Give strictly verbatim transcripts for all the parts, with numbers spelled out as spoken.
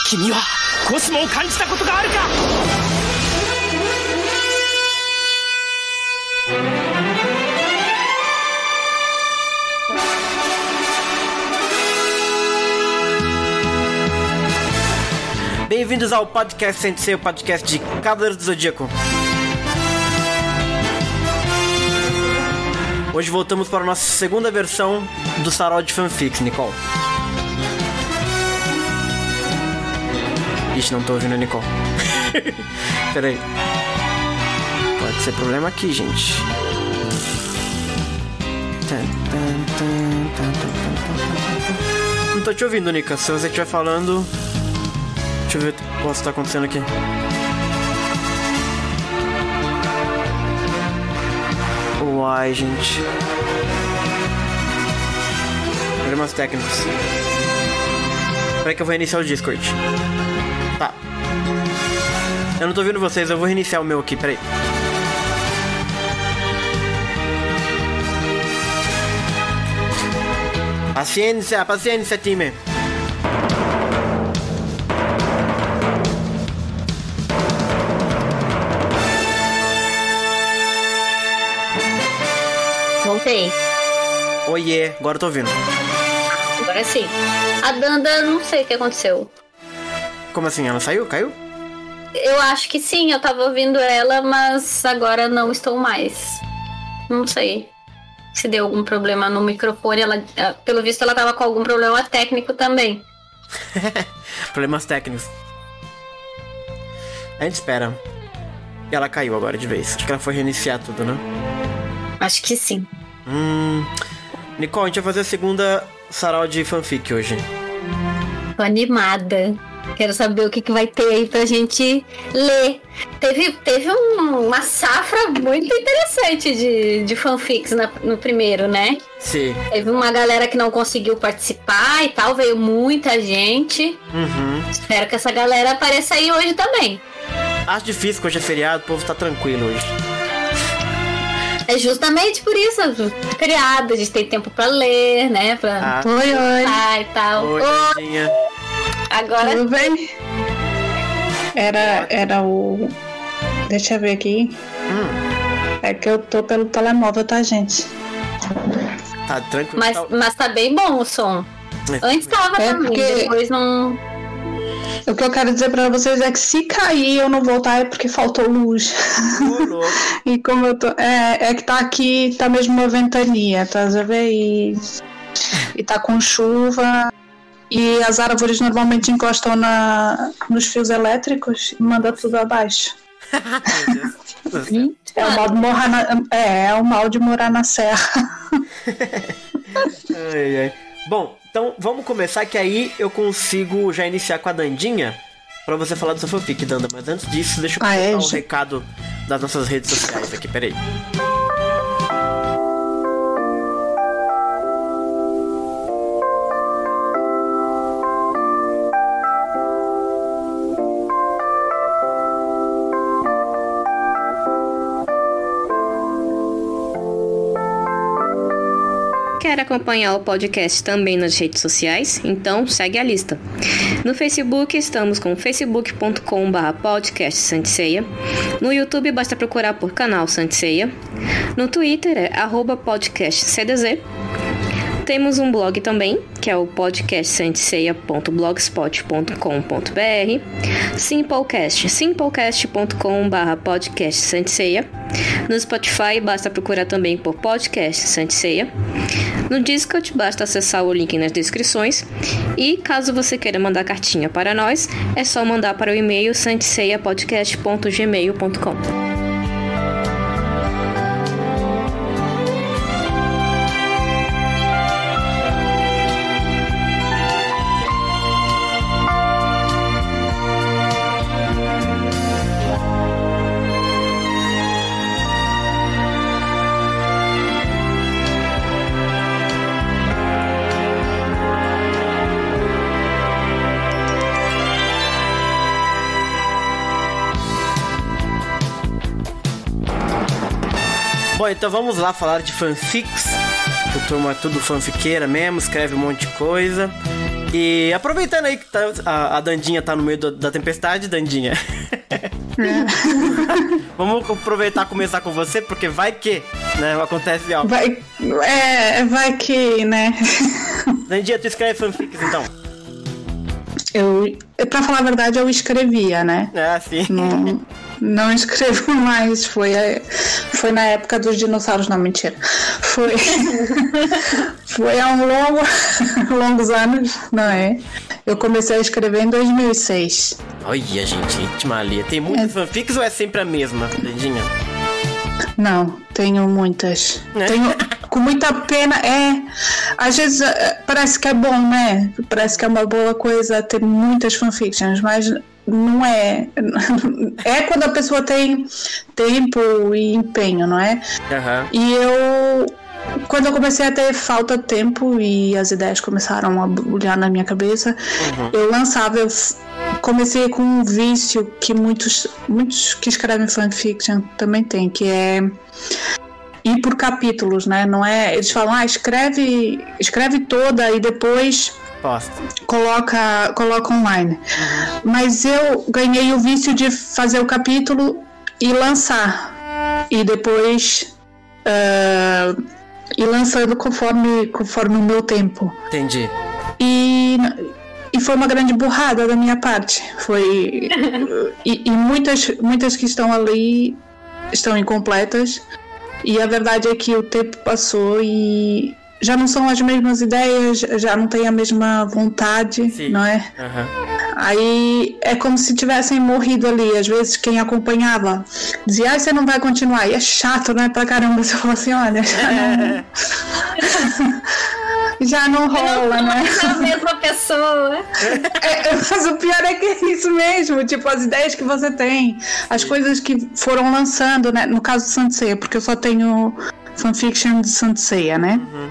君はコスモを感じたことがあるか。Bem-vindos ao podcast Sensei, o podcast de Cavaleiros do Zodíaco. Hoje voltamos para a nossa segunda versão do Sarau de Fanfics, Nicole. Ixi, não tô ouvindo a Nicole. Pera aí. Pode ser problema aqui, gente. Não tô te ouvindo, Nica. Se você estiver falando... Deixa eu ver o que está acontecendo aqui. Uai, gente. Problemas técnicos. Espera que eu vou reiniciar o Discord. Tá. Eu não tô ouvindo vocês, eu vou reiniciar o meu aqui, peraí. Paciência, paciência, time. Voltei. Oiê, agora eu tô ouvindo. Agora sim. A Danda, não sei o que aconteceu. Como assim? Ela saiu? Caiu? Eu acho que sim, eu tava ouvindo ela, mas agora não estou mais. Não sei se deu algum problema no microfone. Ela, pelo visto, ela tava com algum problema técnico também. Problemas técnicos. A gente espera. E ela caiu agora de vez. Acho que ela foi reiniciar tudo, né? Acho que sim. Hum... Nicole, a gente vai fazer a segunda sarau de fanfic hoje. Tô animada. Quero saber o que, que vai ter aí pra gente ler. Teve, teve um, uma safra muito interessante de, de fanfics na, no primeiro, né? Sim. Teve uma galera que não conseguiu participar e tal, veio muita gente. Uhum. Espero que essa galera apareça aí hoje também. Acho difícil que hoje é feriado, o povo tá tranquilo hoje. É justamente por isso, feriado, a gente tem tempo pra ler, né? Pra ah. oi, oi. e tal. Oi, oi. Agora... Tudo bem? Era, era o... Deixa eu ver aqui. Hum. É que eu tô pelo telemóvel, tá, gente? Tá tranquilo. Mas, mas tá bem bom o som. É. Antes tava é também, porque... depois não... O que eu quero dizer pra vocês é que se cair eu não voltar é porque faltou luz. Oh, e como eu tô... É, é que tá aqui, tá mesmo uma ventania, tá a ver? E, e tá com chuva... E as árvores normalmente encostam na, nos fios elétricos e manda tudo abaixo. é, o mal de morar na, é, é o mal de morar na serra. ai, ai. Bom, então vamos começar que aí eu consigo já iniciar com a Dandinha pra você falar do seu fanfic, Danda. Mas antes disso, deixa eu ah, colocar é, um gente? recado das nossas redes sociais aqui, peraí. Quer acompanhar o podcast também nas redes sociais? Então segue a lista. No Facebook estamos com facebook ponto com barra podcast Santiceia. No YouTube basta procurar por canal Santiceia. No Twitter é arroba podcast C D Z. Temos um blog também, que é o podcast santiceia ponto blogspot ponto com ponto b r. Simplecast, simplecast ponto com barra podcast Santiceia. No Spotify basta procurar também por podcast Santiceia. No Discord basta acessar o link nas descrições. E caso você queira mandar cartinha para nós, é só mandar para o e-mail santiceia podcast ponto gmail ponto com. Bom, então vamos lá falar de fanfics. A turma é tudo fanfiqueira mesmo, escreve um monte de coisa. E aproveitando aí que tá, a, a Dandinha tá no meio do, da tempestade, Dandinha. É. Vamos aproveitar e começar com você, porque vai que, né, acontece algo. Vai, é, vai que, né? Dandinha, tu escreve fanfics, então? Eu, pra falar a verdade, eu escrevia, né? É, sim. Não, não escrevo mais. Foi, foi na época dos dinossauros, não, mentira. Foi, foi há um longo, longos anos, não é? Eu comecei a escrever em dois mil e seis. Olha, gente, íntima ali. Tem muitas é. fanfics ou é sempre a mesma, Dandinha? Não, tenho muitas. É? Tenho com muita pena. É, às vezes parece que é bom, né? Parece que é uma boa coisa ter muitas fanfictions, mas não é. É quando a pessoa tem tempo e empenho, não é? Uhum. E eu, quando eu comecei a ter falta de tempo e as ideias começaram a brilhar na minha cabeça, uhum. eu lançava. Eu comecei com um vício que muitos, muitos que escrevem fanfiction também tem, que é ir por capítulos, né? Não é, eles falam, ah, escreve, escreve toda e depois Posta. coloca, coloca online. Uhum. Mas eu ganhei o vício de fazer o capítulo e lançar e depois uh, ir lançando conforme, conforme o meu tempo. Entendi. E E foi uma grande burrada da minha parte. Foi e, e muitas, muitas que estão ali estão incompletas. E a verdade é que o tempo passou e já não são as mesmas ideias, já não tem a mesma vontade, Sim. não é? Uhum. Aí é como se tivessem morrido ali. Às vezes quem acompanhava dizia, ah, você não vai continuar. E é chato, né? Pra caramba. Você fala assim, olha, já não... já não rola, não né? É a mesma pessoa. É, mas o pior é que é isso mesmo. Tipo, as ideias que você tem, as coisas que foram lançando, né? No caso do Saint Seiya, porque eu só tenho fanfiction de Saint Seiya, né? Uhum.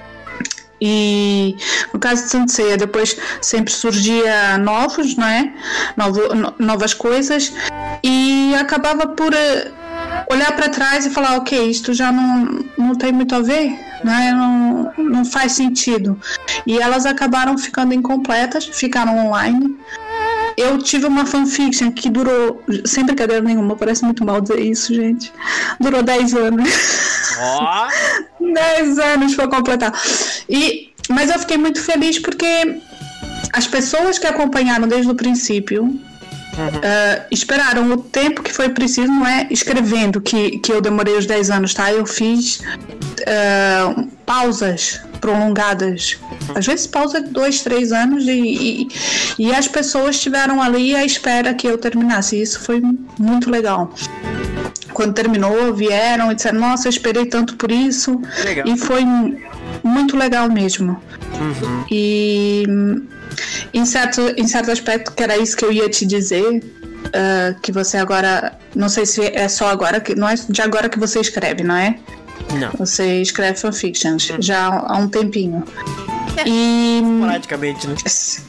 E no caso de Saint Seiya, depois sempre surgia novos, não é? Novo, no, novas coisas, e acabava por uh, olhar para trás e falar, ok, isto já não, não tem muito a ver, não é? Não, não faz sentido. E elas acabaram ficando incompletas, ficaram online. Eu tive uma fanfiction que durou, sem brincadeira nenhuma, parece muito mal dizer isso, gente. Durou dez anos. Ó! Oh. dez anos pra completar. E, mas eu fiquei muito feliz porque as pessoas que acompanharam desde o princípio uhum. uh, esperaram o tempo que foi preciso, não é escrevendo que, que eu demorei os dez anos, tá? Eu fiz uh, pausas prolongadas, às vezes pausa de dois, três anos e, e, e as pessoas estiveram ali à espera que eu terminasse. Isso foi muito legal. Quando terminou, vieram e disseram, nossa, eu esperei tanto por isso. Legal. E foi muito legal mesmo. Uhum. E em certo, em certo aspecto, que era isso que eu ia te dizer, uh, que você agora, não sei se é só agora, que não é de agora que você escreve, não é? Não. Você escreve fanfictions, hum. já há um tempinho. É, e praticamente, né?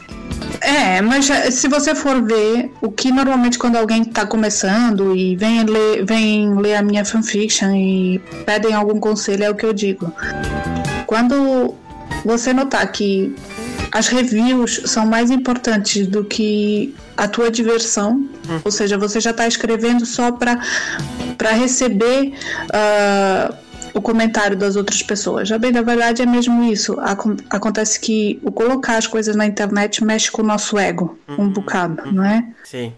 É, mas se você for ver, o que normalmente quando alguém tá começando e vem ler, vem ler a minha fanfiction e pedem algum conselho, é o que eu digo. Quando você notar que as reviews são mais importantes do que a tua diversão, hum. ou seja, você já tá escrevendo só pra, pra receber uh, o comentário das outras pessoas. Já bem, na verdade é mesmo isso. Acontece que o colocar as coisas na internet mexe com o nosso ego um uhum. bocado, não é? Sim.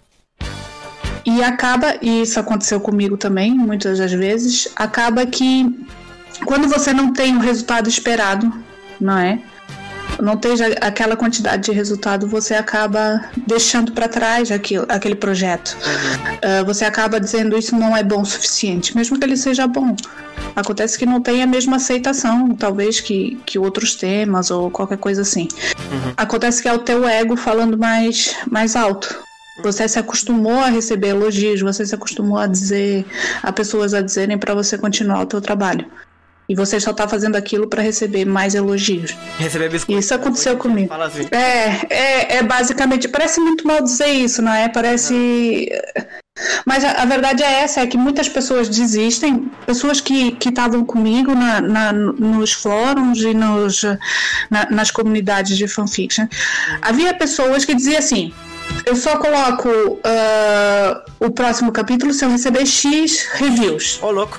E acaba, e isso aconteceu comigo também, muitas das vezes, acaba que quando você não tem o resultado esperado, não é? Não tem aquela quantidade de resultado, você acaba deixando para trás aquilo, aquele projeto. Uhum. Uh, você acaba dizendo isso não é bom o suficiente, mesmo que ele seja bom. Acontece que não tem a mesma aceitação, talvez, que, que outros temas ou qualquer coisa assim. Uhum. Acontece que é o teu ego falando mais, mais alto. Você se acostumou a receber elogios, você se acostumou a dizer, a pessoas a dizerem para você continuar o teu trabalho. E você só tá fazendo aquilo para receber mais elogios. Receber biscoito. Isso aconteceu comigo. Fala assim. É, é, é basicamente, parece muito mal dizer isso, não é? Parece... Mas a, a verdade é essa, é que muitas pessoas desistem, pessoas que estavam comigo na, na, nos fóruns e nos, na, nas comunidades de fanfiction. Havia pessoas que diziam assim, eu só coloco uh, o próximo capítulo se eu receber X reviews. Ô, louco.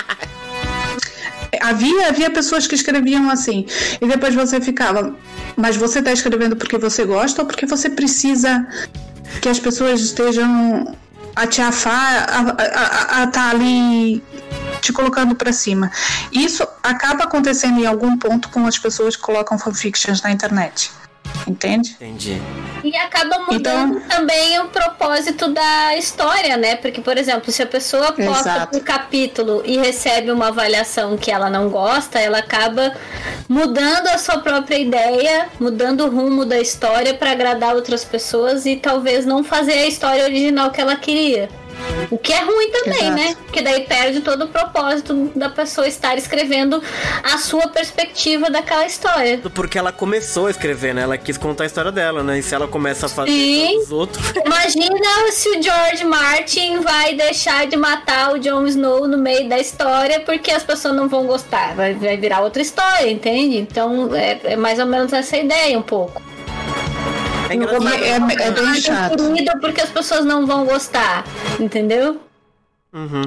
Havia, havia pessoas que escreviam assim, e depois você ficava, mas você está escrevendo porque você gosta ou porque você precisa que as pessoas estejam a te afar, a estar tá ali te colocando para cima. Isso acaba acontecendo em algum ponto com as pessoas que colocam fanfictions na internet. Entende? Entendi. E acaba mudando então, também o propósito da história, né? Porque, por exemplo, se a pessoa posta um capítulo e recebe uma avaliação que ela não gosta, ela acaba mudando a sua própria ideia, mudando o rumo da história para agradar outras pessoas e talvez não fazer a história original que ela queria. O que é ruim também, Exato. Né? Porque daí perde todo o propósito da pessoa estar escrevendo a sua perspectiva daquela história. Porque ela começou a escrever, né? Ela quis contar a história dela, né? E se ela começa a fazer os outros... Imagina se o George Martin vai deixar de matar o Jon Snow no meio da história porque as pessoas não vão gostar. Vai, vai virar outra história, entende? Então é, é mais ou menos essa ideia um pouco. É engraçado. É, é, é bem chato. Porque as pessoas não vão gostar, entendeu? Uhum.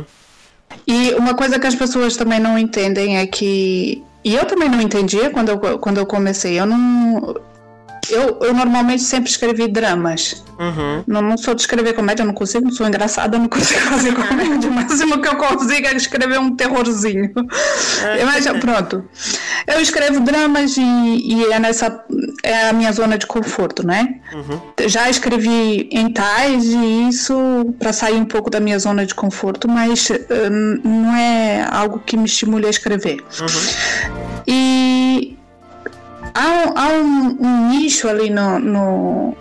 E uma coisa que as pessoas também não entendem é que... E eu também não entendia quando eu, quando eu comecei. Eu não... Eu, eu normalmente sempre escrevi dramas. Uhum. Não, não sou de escrever comédia, eu não consigo, não sou engraçada, eu não consigo fazer comédia. O máximo que eu consigo é escrever um terrorzinho. É. Mas pronto. Eu escrevo dramas e, e é nessa é a minha zona de conforto, né? Uhum. Já escrevi em tais e isso para sair um pouco da minha zona de conforto, mas um, não é algo que me estimule a escrever. Uhum. E há, há um, um nicho ali no, no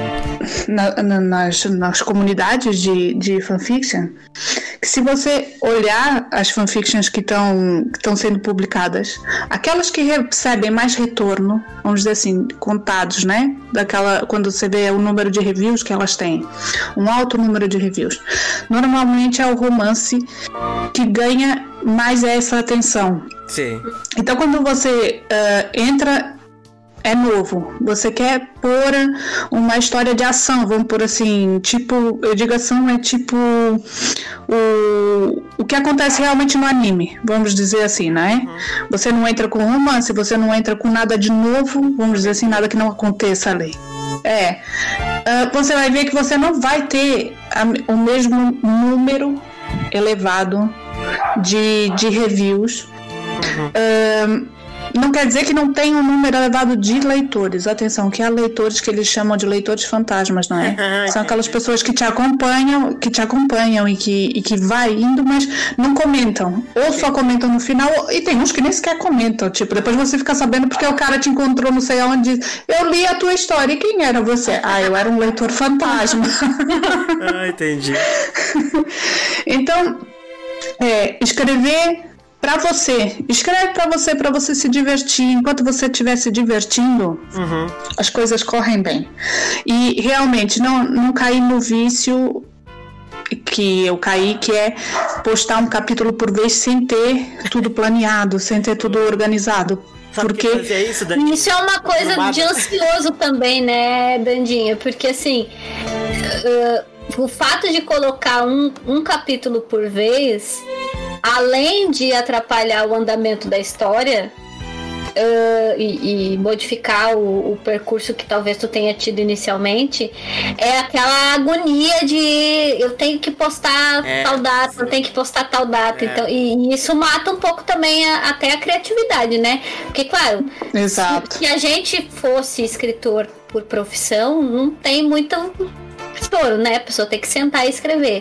na, na, nas, nas comunidades de, de fanfiction, que se você olhar as fanfictions que estão sendo publicadas, aquelas que recebem mais retorno, vamos dizer assim, contados, né? Daquela, quando você vê o número de reviews que elas têm, um alto número de reviews, normalmente é o romance que ganha mais essa atenção. Sim. Então quando você uh, entra, é novo, você quer pôr uma história de ação, vamos pôr assim, tipo, eu digo ação é tipo o, o que acontece realmente no anime, vamos dizer assim, né? Uhum. Você não entra com romance, você não entra com nada de novo, vamos dizer assim, nada que não aconteça ali. É, uh, você vai ver que você não vai ter a, o mesmo número elevado de, de reviews. Uhum. Uh, Não quer dizer que não tem um número elevado de leitores. Atenção, que há leitores que eles chamam de leitores fantasmas, não é? São aquelas pessoas que te acompanham, que te acompanham e que, e que vai indo, mas não comentam. Ou só comentam no final, e tem uns que nem sequer comentam. Tipo, depois você fica sabendo porque o cara te encontrou não sei aonde e diz, eu li a tua história, e quem era você? Ah, eu era um leitor fantasma. Ah, entendi. Então, é, escrever... Pra você, escreve pra você, pra você se divertir. Enquanto você estiver se divertindo, uhum. as coisas correm bem. E realmente, não, não cair no vício que eu caí, que é postar um capítulo por vez sem ter tudo planeado, sem ter tudo organizado. Sabe porque isso, isso é uma coisa Tomada. de ansioso também, né, Dandinha? Porque assim, uh, o fato de colocar um, um capítulo por vez... Além de atrapalhar o andamento da história uh, e, e modificar o, o percurso que talvez tu tenha tido inicialmente, é aquela agonia de eu tenho que postar é, tal data, sim. eu tenho que postar tal data. É. Então, e, e isso mata um pouco também a, até a criatividade, né? Porque, claro, Exato. Se, se a gente fosse escritor por profissão, não tem muito... estouro, né? A pessoa tem que sentar e escrever.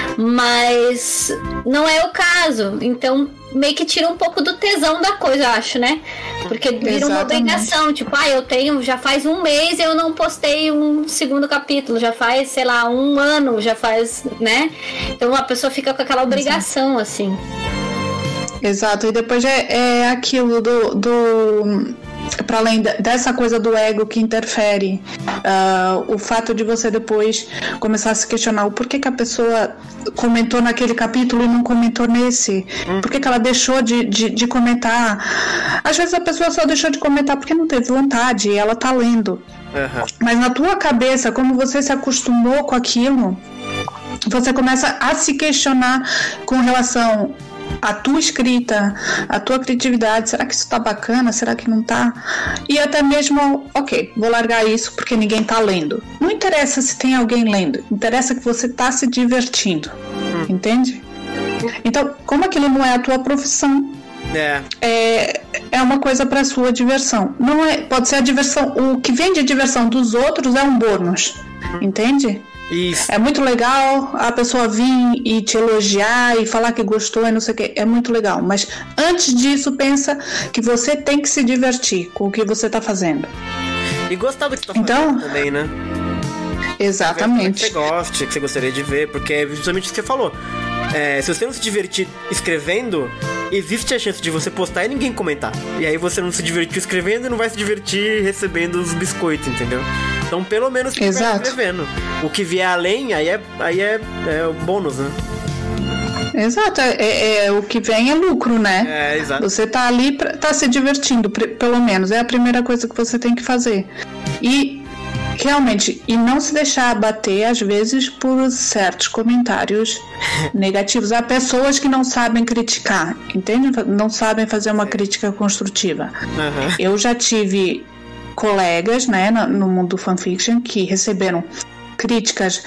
Mas não é o caso. Então, meio que tira um pouco do tesão da coisa, eu acho, né? Porque vira Exatamente. uma obrigação. Tipo, ah, eu tenho... Já faz um mês e eu não postei um segundo capítulo. Já faz, sei lá, um ano. Já faz, né? Então, a pessoa fica com aquela obrigação, assim. Exato. E depois é, é aquilo do... do... para além dessa coisa do ego que interfere, uh, o fato de você depois começar a se questionar o porquê que a pessoa comentou naquele capítulo e não comentou nesse, hum. por que que ela deixou de, de, de comentar. Às vezes a pessoa só deixou de comentar porque não teve vontade e ela tá lendo. Uhum. Mas na tua cabeça, como você se acostumou com aquilo, você começa a se questionar com relação à tua escrita, à tua criatividade. Será que isso tá bacana? Será que não tá? E até mesmo, ok, vou largar isso porque ninguém tá lendo. Não interessa se tem alguém lendo, interessa que você tá se divertindo. Hum. Entende? Então, como aquilo não é a tua profissão, É. é é uma coisa para sua diversão. Não é, pode ser a diversão, o que vem de diversão dos outros é um bônus, entende? Isso. É muito legal a pessoa vir e te elogiar e falar que gostou e não sei o que, é muito legal, mas antes disso pensa que você tem que se divertir com o que você tá fazendo e gostar do que você tá então, fazendo também, né? Exatamente. Que você goste, que você gostaria de ver, porque é justamente isso que você falou. É, se você não se divertir escrevendo, existe a chance de você postar e ninguém comentar. E aí você não se divertiu escrevendo e não vai se divertir recebendo os biscoitos, entendeu? Então pelo menos que vai escrevendo. O que vier além, aí é, aí é, é o bônus, né? Exato, é, é, é, o que vem é lucro, né? É, exato. Você tá ali, pra, tá se divertindo, pelo menos. É a primeira coisa que você tem que fazer. E realmente, e não se deixar abater, às vezes, por certos comentários negativos. Há pessoas que não sabem criticar, entende? Não sabem fazer uma crítica construtiva. Uhum. Eu já tive colegas, né, no mundo do fanfiction, que receberam críticas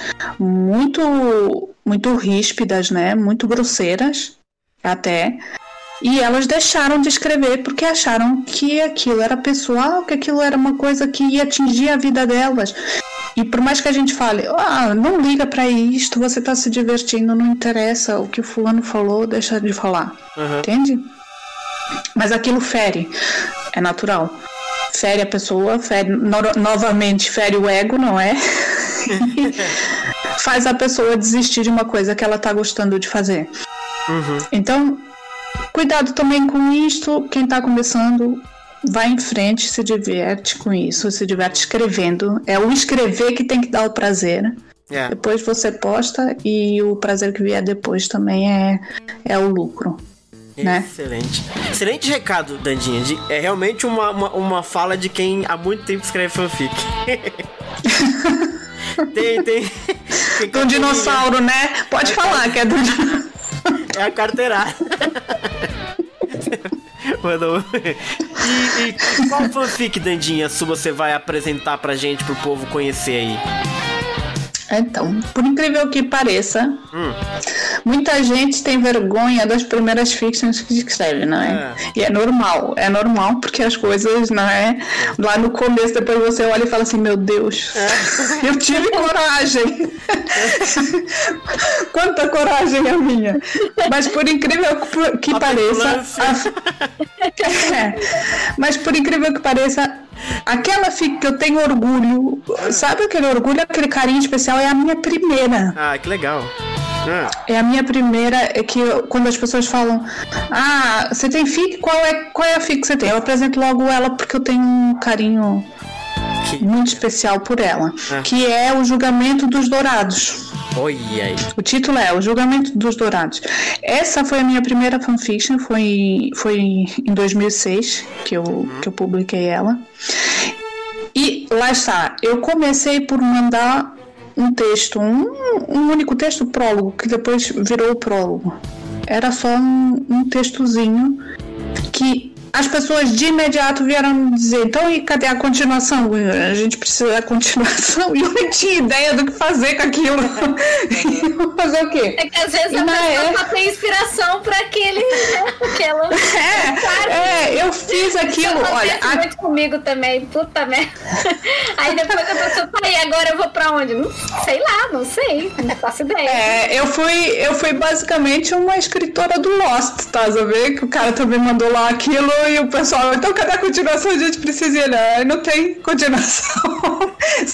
muito, muito ríspidas, né, muito grosseiras, até... E elas deixaram de escrever porque acharam que aquilo era pessoal, que aquilo era uma coisa que ia atingir a vida delas. E por mais que a gente fale, ah, não liga pra isto, você tá se divertindo, não interessa o que o fulano falou, deixa de falar. Uhum. Entende? Mas aquilo fere, é natural. Fere a pessoa, fere, no, novamente fere o ego, não é? Faz a pessoa desistir de uma coisa que ela tá gostando de fazer. Uhum. Então... Cuidado também com isto, quem está começando, vai em frente, se diverte com isso, se diverte escrevendo. É o escrever que tem que dar o prazer. Yeah. Depois você posta e o prazer que vier depois também é, é o lucro. Excelente. Né? Excelente recado, Dandinha. De, é realmente uma, uma, uma fala de quem há muito tempo escreve fanfic. tem, tem. tem do dinossauro, né? Pode é falar car... que é do dinossauro. É a carteirada. Mano, e, e qual fanfic, Dandinha, se você vai apresentar pra gente, pro povo conhecer aí? Então, por incrível que pareça, hum. muita gente tem vergonha das primeiras fictions que escreve, não é? é? E é normal, é normal porque as coisas, não é? Lá no começo, depois você olha e fala assim, meu Deus, é. eu tive coragem. Quanta coragem a minha. Mas por incrível que a pareça... A... é. Mas por incrível que pareça... Aquela fic que eu tenho orgulho, sabe aquele orgulho, aquele carinho especial, é a minha primeira. Ah, que legal. Ah. É a minha primeira, é que eu, quando as pessoas falam, ah, você tem fic? Qual é, qual é a fic que você tem? Eu apresento logo ela porque eu tenho um carinho que... muito especial por ela, ah. que é O Julgamento dos Dourados. Oi, aí. O título é O Julgamento dos Dourados. Essa foi a minha primeira fanfiction, foi, foi em dois mil e seis que eu, uhum. que eu publiquei ela. E lá está, eu comecei por mandar um texto, um, um único texto, prólogo, que depois virou o prólogo. Era só um, um textozinho que... As pessoas de imediato vieram me dizer, então e cadê a continuação? A gente precisa da continuação. E eu não tinha ideia do que fazer com aquilo. Fazer o quê? É que às vezes e a pessoa é... só tem inspiração para aquele... Aquela... É, é, eu fiz aquilo. Isso olha, a... muito comigo também, puta merda. Aí depois a pessoa fala, e agora eu vou pra onde? Não sei lá, não sei, não faço ideia. É, eu fui, eu fui basicamente uma escritora do Lost, tá? Você vê que o cara também mandou lá aquilo. E o pessoal, então cadê a continuação? A gente precisa ir, né? Não tem continuação.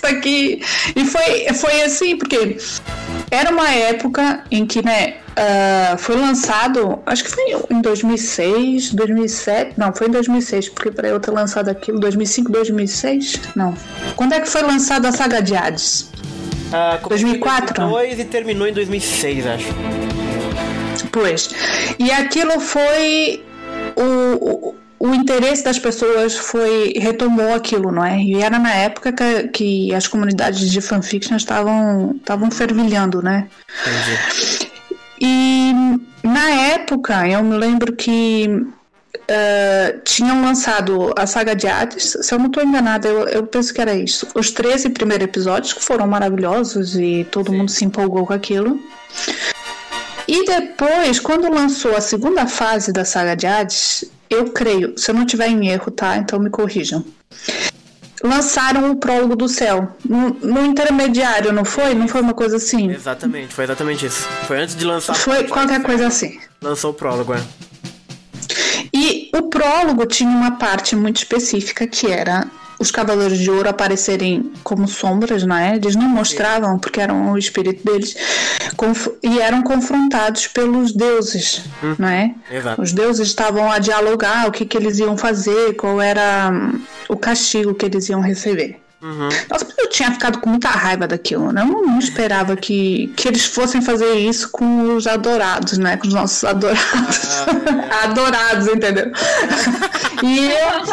isso aqui. E foi, foi assim, porque era uma época em que, né, uh, foi lançado, acho que foi em dois mil e seis, dois mil e sete, não, foi em dois mil e seis, porque para eu ter lançado aquilo, dois mil e cinco, dois mil e seis, não. Quando é que foi lançada a saga de Hades? Uh, dois mil e quatro? dois mil e dois e terminou em dois mil e seis, acho. Pois. E aquilo foi o, o, o interesse das pessoas foi retomou aquilo, não é? E era na época que, que as comunidades de fanfiction estavam estavam fervilhando, né? Entendi. E na época eu me lembro que uh, tinham lançado a saga de Hades, se eu não estou enganada, eu, eu penso que era isso. Os treze primeiros episódios que foram maravilhosos e todo Sim. mundo se empolgou com aquilo. E depois, quando lançou a segunda fase da saga de Hades, eu creio, se eu não tiver em erro, tá? Então me corrijam. Lançaram o Prólogo do Céu. No, no intermediário, não foi? Não foi uma coisa assim? Exatamente, foi exatamente isso. Foi antes de lançar... Foi qualquer coisa assim. Lançou o prólogo, é. E o prólogo tinha uma parte muito específica que era... os Cavaleiros de Ouro aparecerem como sombras, não é? Eles não mostravam porque eram o espírito deles conf- e eram confrontados pelos deuses, hum, não é? Exato. Os deuses estavam a dialogar o que, que eles iam fazer, qual era um, o castigo que eles iam receber. Uhum. Nossa, eu tinha ficado com muita raiva daquilo, né? Eu não, não esperava que, que eles fossem fazer isso com os adorados, né? Com os nossos adorados. Ah, é. Adorados, entendeu? E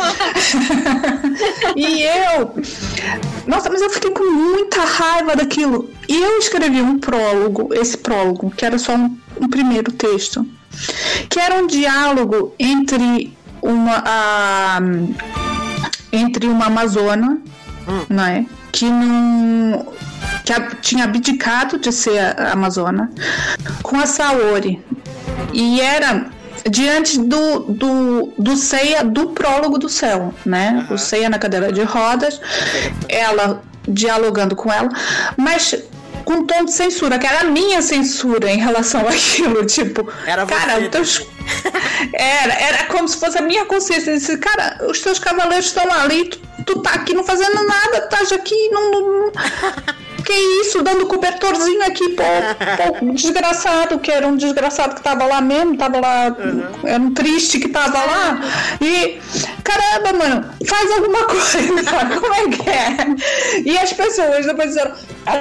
eu... e eu... Nossa, mas eu fiquei com muita raiva daquilo. E eu escrevi um prólogo, esse prólogo, que era só um, um primeiro texto, que era um diálogo entre uma... A, entre uma amazona, Hum. não é? Que não que a, tinha abdicado de ser a, a Amazona com a Saori e era diante do, do, do Seiya do Prólogo do Céu, né? Uhum. O Seiya na cadeira de rodas, ela dialogando com ela, mas com um tom de censura, que era a minha censura em relação àquilo, tipo, era cara, você, teus... era, era como se fosse a minha consciência, disse, cara, os teus cavaleiros estão ali, tu, tu tá aqui não fazendo nada, tá aqui, não, não... que isso, dando cobertorzinho aqui, pô, pô, desgraçado, que era um desgraçado que tava lá mesmo, tava lá, uhum. era um triste que tava lá, e caramba, mano, faz alguma coisa, como é que é? E as pessoas depois disseram,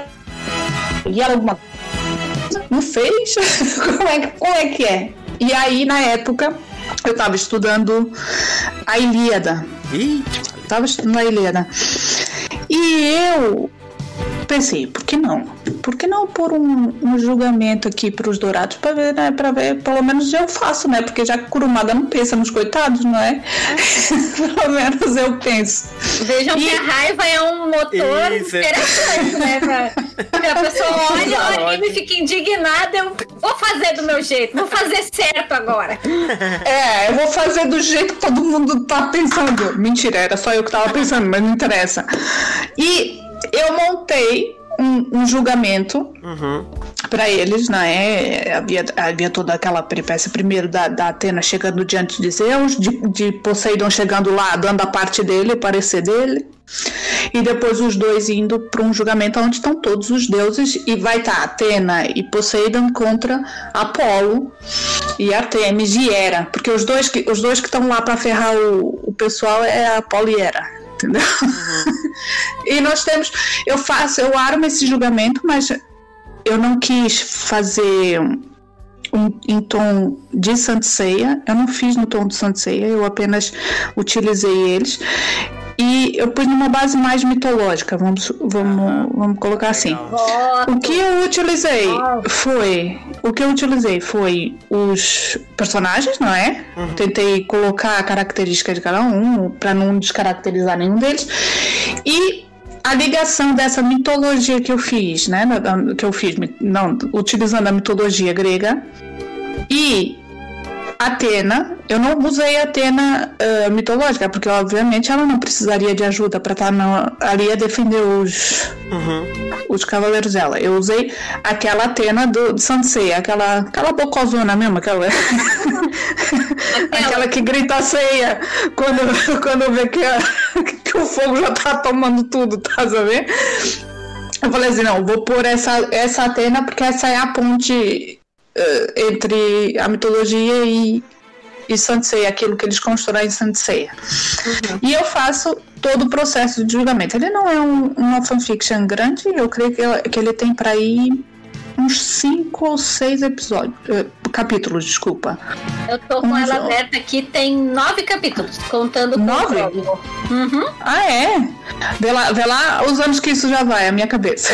e ela alguma coisa? Não fez? como, é, como é que é? E aí, na época, eu tava estudando a Ilíada. Ih, tava estudando a Ilíada. E eu pensei, por que não? Por que não pôr um, um julgamento aqui pros dourados pra ver, né? Pra ver, pelo menos eu faço, né? Porque já que Kurumada não pensa nos coitados, não é? Pelo menos eu penso. Vejam e... que a raiva é um motor Isso, interessante, é. né? Pra... Porque a pessoa olha o anime e fica indignada, eu vou fazer do meu jeito, vou fazer certo agora. É, eu vou fazer do jeito que todo mundo tá pensando. Mentira, era só eu que tava pensando, mas não interessa. E eu montei um, um julgamento uhum. para eles, né? Havia, havia toda aquela peripécia primeiro da, da Atena chegando diante de Zeus, de, de Poseidon chegando lá, dando a parte dele, o parecer dele, e depois os dois indo para um julgamento onde estão todos os deuses e vai estar Atena e Poseidon contra Apolo e Artemis e Hera, porque os dois que os dois que estão lá para ferrar o, o pessoal é Apolo e Hera. Entendeu? Uhum. E nós temos, eu faço, eu armo esse julgamento, mas eu não quis fazer um, em tom de Saint Seiya, eu não fiz no tom de Saint Seiya, eu apenas utilizei eles e eu pus numa base mais mitológica, vamos, vamos, uhum. vamos colocar assim. O que eu utilizei foi, o que eu utilizei foi os personagens, não é? Uhum. Tentei colocar a característica de cada um para não descaracterizar nenhum deles e a ligação dessa mitologia que eu fiz, né? Que eu fiz, não, utilizando a mitologia grega e Atena, eu não usei a Atena uh, mitológica, porque obviamente ela não precisaria de ajuda para estar na, ali a defender os, uhum. os cavaleiros dela. Eu usei aquela Atena do, do Saint Seiya, aquela, aquela bocozona mesmo, aquela, aquela que grita Seiya quando, quando vê que, a, que o fogo já tá tomando tudo, tá sabendo? Eu falei assim, não, vou pôr essa, essa Atena porque essa é a ponte uh, entre a mitologia e, e Saint Seiya, aquilo que eles constroem em Saint Seiya. Uhum. E eu faço todo o processo de julgamento. Ele não é um, uma fanfiction grande, eu creio que, que ele tem para ir uns cinco ou seis episódios, uh, capítulos, desculpa. Eu tô com um ela aberta aqui, tem nove capítulos, contando com nove? o prólogo. Uhum. Ah, é? Vê lá, vê lá os anos que isso já vai, a minha cabeça.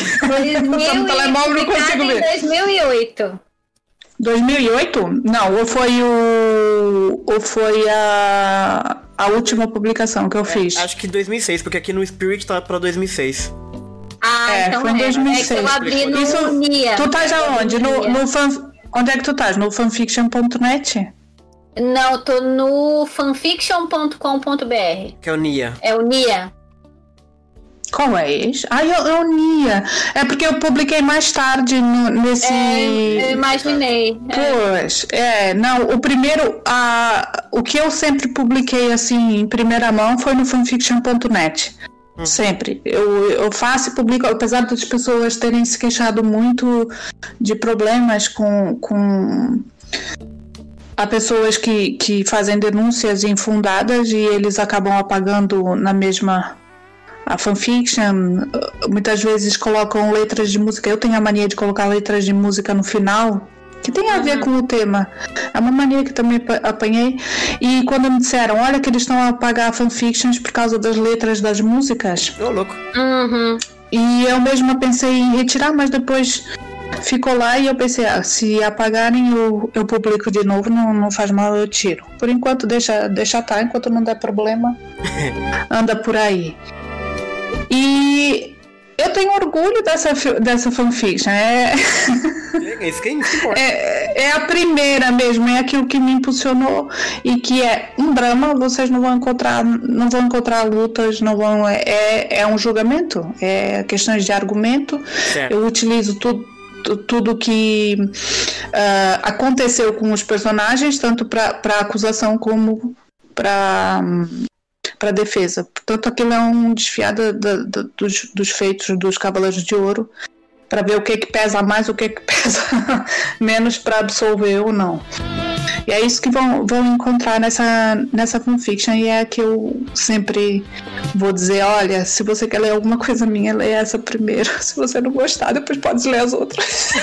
No telemóvel não consigo ver. dois mil e oito. dois mil e oito? Não, ou foi o... ou foi a... a última publicação que eu é, fiz. Acho que dois mil e seis, porque aqui no Spirit tá pra dois mil e seis. Ah, é, então foi em dois mil e seis. É que eu abri no Isso, Nia. Tu tá já onde? No, no fan... Onde é que tu tá? No fanfiction ponto net? Não, eu tô no fanfiction ponto com ponto b r. Que é o Nia. É o Nia. Qual é esse? Ah, eu, eu Nia. É porque eu publiquei mais tarde no, nesse... É, eu imaginei. Pois, é. é, não, o primeiro, a, o que eu sempre publiquei assim em primeira mão foi no fanfiction ponto net. Hum. Sempre. Eu, eu faço e publico, apesar das pessoas terem se queixado muito de problemas com... com há pessoas que, que fazem denúncias infundadas e eles acabam apagando na mesma a fanfiction. Muitas vezes colocam letras de música. Eu tenho a mania de colocar letras de música no final, que tem a ver uhum. com o tema. É uma mania que também apanhei. E quando me disseram, olha que eles estão a apagar fanfictions por causa das letras das músicas. Ô, louco. Uhum. E eu mesma pensei em retirar, mas depois ficou lá e eu pensei, ah, se apagarem eu, eu publico de novo, não, não faz mal, eu tiro. Por enquanto deixa, deixa tá, enquanto não der problema, anda por aí. E eu tenho orgulho dessa, dessa fanfiction. É... É isso que importa. É, é a primeira mesmo, é aquilo que me impulsionou e que é um drama. Vocês não vão encontrar, não vão encontrar lutas, não vão. É, é um julgamento, é questões de argumento. Certo. Eu utilizo tudo. tudo que uh, aconteceu com os personagens, tanto para a acusação como para para defesa. Portanto, aquilo é um desfiado da, da, dos, dos feitos dos Cavaleiros de Ouro, para ver o que que pesa mais, o que que pesa menos, para absolver ou não. E é isso que vão, vão encontrar nessa, nessa fanfiction, e é que eu sempre vou dizer, olha, se você quer ler alguma coisa minha, leia essa primeiro. Se você não gostar, depois pode ler as outras.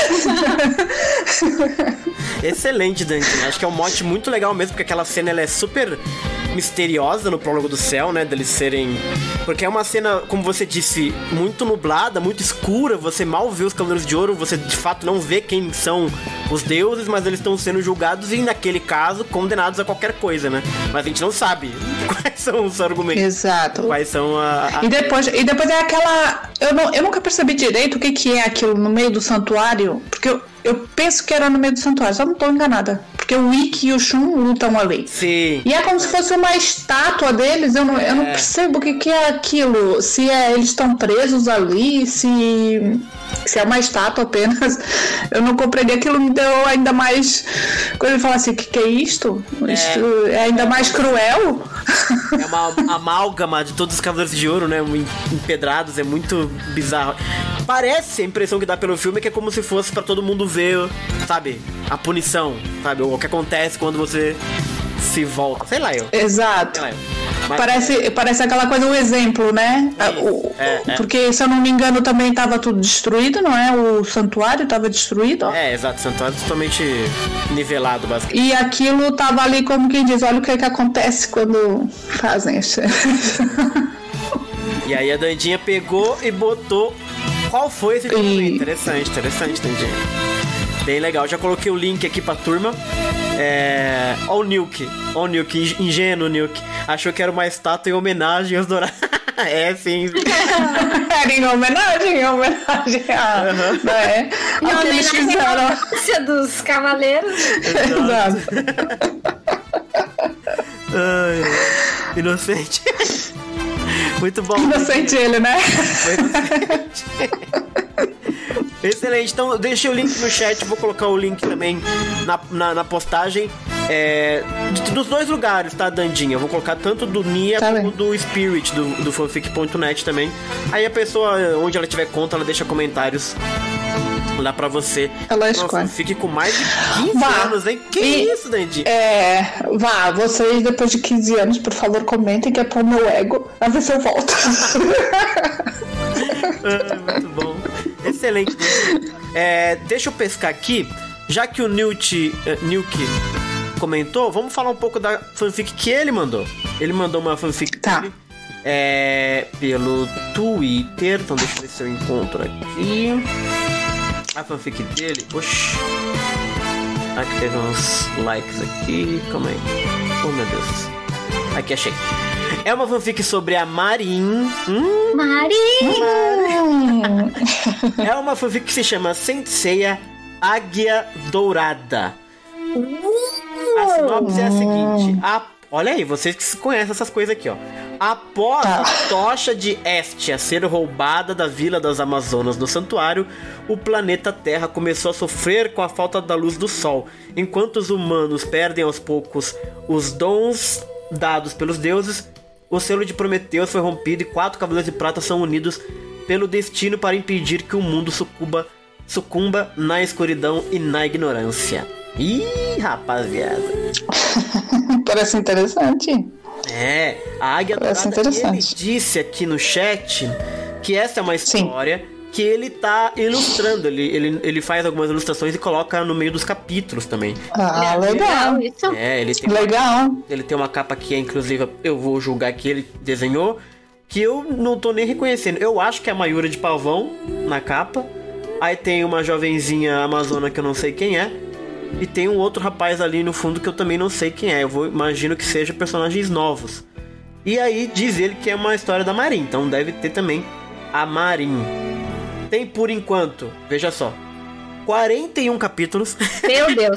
Excelente, Dante. Acho que é um mote muito legal mesmo, porque aquela cena ela é super misteriosa no prólogo do céu, né, deles serem... Porque é uma cena, como você disse, muito nublada, muito escura, você mal vê os Cavaleiros de Ouro, você de fato não vê quem são os deuses, mas eles estão sendo julgados e, naquele caso, condenados a qualquer coisa, né? Mas a gente não sabe quais são os argumentos. Exato. Quais são a... a... E, depois, e depois é aquela... Eu, não, eu nunca percebi direito o que, que é aquilo no meio do santuário, porque eu, eu penso que era no meio do santuário, só não estou enganada. Porque o Ikki e o Shun lutam ali. Sim. E é como se fosse uma estátua deles, eu não, é. eu não percebo o que, que é aquilo. Se é, eles estão presos ali, se, se é uma estátua apenas. Eu não compreendi. Aquilo me deu ainda mais... Quando ele fala assim, o que, que é isto? É. Isto é ainda mais cruel. É uma amálgama de todos os Cavaleiros de Ouro, né? Empedrados, é muito bizarro. Parece, a impressão que dá pelo filme, que é como se fosse pra todo mundo ver, sabe? A punição, sabe? O que acontece quando você se volta. Sei lá eu. Exato. Sei lá eu. Mas... Parece, parece aquela coisa, um exemplo, né? Isso, é, é. Porque, se eu não me engano, também estava tudo destruído, não é? O santuário estava destruído. É, exato. O santuário totalmente nivelado, basicamente. E aquilo estava ali como quem diz, olha o que, é que acontece quando fazem isso. E aí a Dandinha pegou e botou... Qual foi esse filme? E... Interessante, interessante, Dandinha. Bem legal. Já coloquei o link aqui pra turma. É... Ó o Nuke. Ó o Nuke. Ingênuo Nuke. Achou que era uma estátua em homenagem aos dourados. É, sim. Era em homenagem, em homenagem a... Uhum. É, em homenagem à infância dos cavaleiros. Exato. Ai, inocente. Muito bom. Inocente ele, né? Foi inocente. Excelente, então deixei o link no chat, vou colocar o link também na, na, na postagem. É, de, dos dois lugares, tá, Dandinha? Eu vou colocar tanto do Nia tá como bem. do Spirit, do, do fanfic ponto net também. Aí a pessoa, onde ela tiver conta, ela deixa comentários lá pra você. Ela Uma escolhe. fanfic com mais de quinze Vá. anos, hein? Que E- isso, Dandi? É, vá, vocês depois de quinze anos, por favor, comentem que é pro meu ego. A ver se eu volto. Ah, muito bom. Excelente. É, deixa eu pescar aqui. Já que o Newt, uh, Newk comentou, vamos falar um pouco da fanfic que ele mandou. Ele mandou uma fanfic Tá. dele, é, pelo Twitter. Então deixa eu ver se eu encontro aqui. A fanfic dele. Oxi. Aqui teve uns likes aqui. Calma aí. Oh, meu Deus. Aqui, achei. É uma fanfic sobre a Marin. Hum, Mari! Hum, É uma fanfic que se chama Senseiya Águia Dourada. A sinopse é a seguinte. A... Olha aí, vocês que conhecem essas coisas aqui, ó. Após Tá. a tocha de Estia ser roubada da Vila das Amazonas no santuário, o planeta Terra começou a sofrer com a falta da luz do Sol. Enquanto os humanos perdem aos poucos os dons dados pelos deuses, o selo de Prometeus foi rompido e quatro Cavaleiros de Prata são unidos pelo destino para impedir que o mundo sucumba, sucumba na escuridão e na ignorância. Ih, rapaziada. parece interessante. É, a Águia Parece Dourada, ele interessante. disse aqui no chat que essa é uma Sim. história que ele tá ilustrando. Ele, ele, ele faz algumas ilustrações e coloca no meio dos capítulos também. Ah, legal. Isso. É, ele tem, uma, Legal. ele tem uma capa que é inclusive, eu vou julgar que ele desenhou, que eu não tô nem reconhecendo. Eu acho que é a Mayura de Pavão na capa. Aí tem uma jovenzinha amazona que eu não sei quem é. E tem um outro rapaz ali no fundo que eu também não sei quem é. Eu vou, imagino que sejam personagens novos. E aí diz ele que é uma história da Marin. Então deve ter também a Marin. Tem por enquanto, veja só, quarenta e um capítulos. Meu Deus.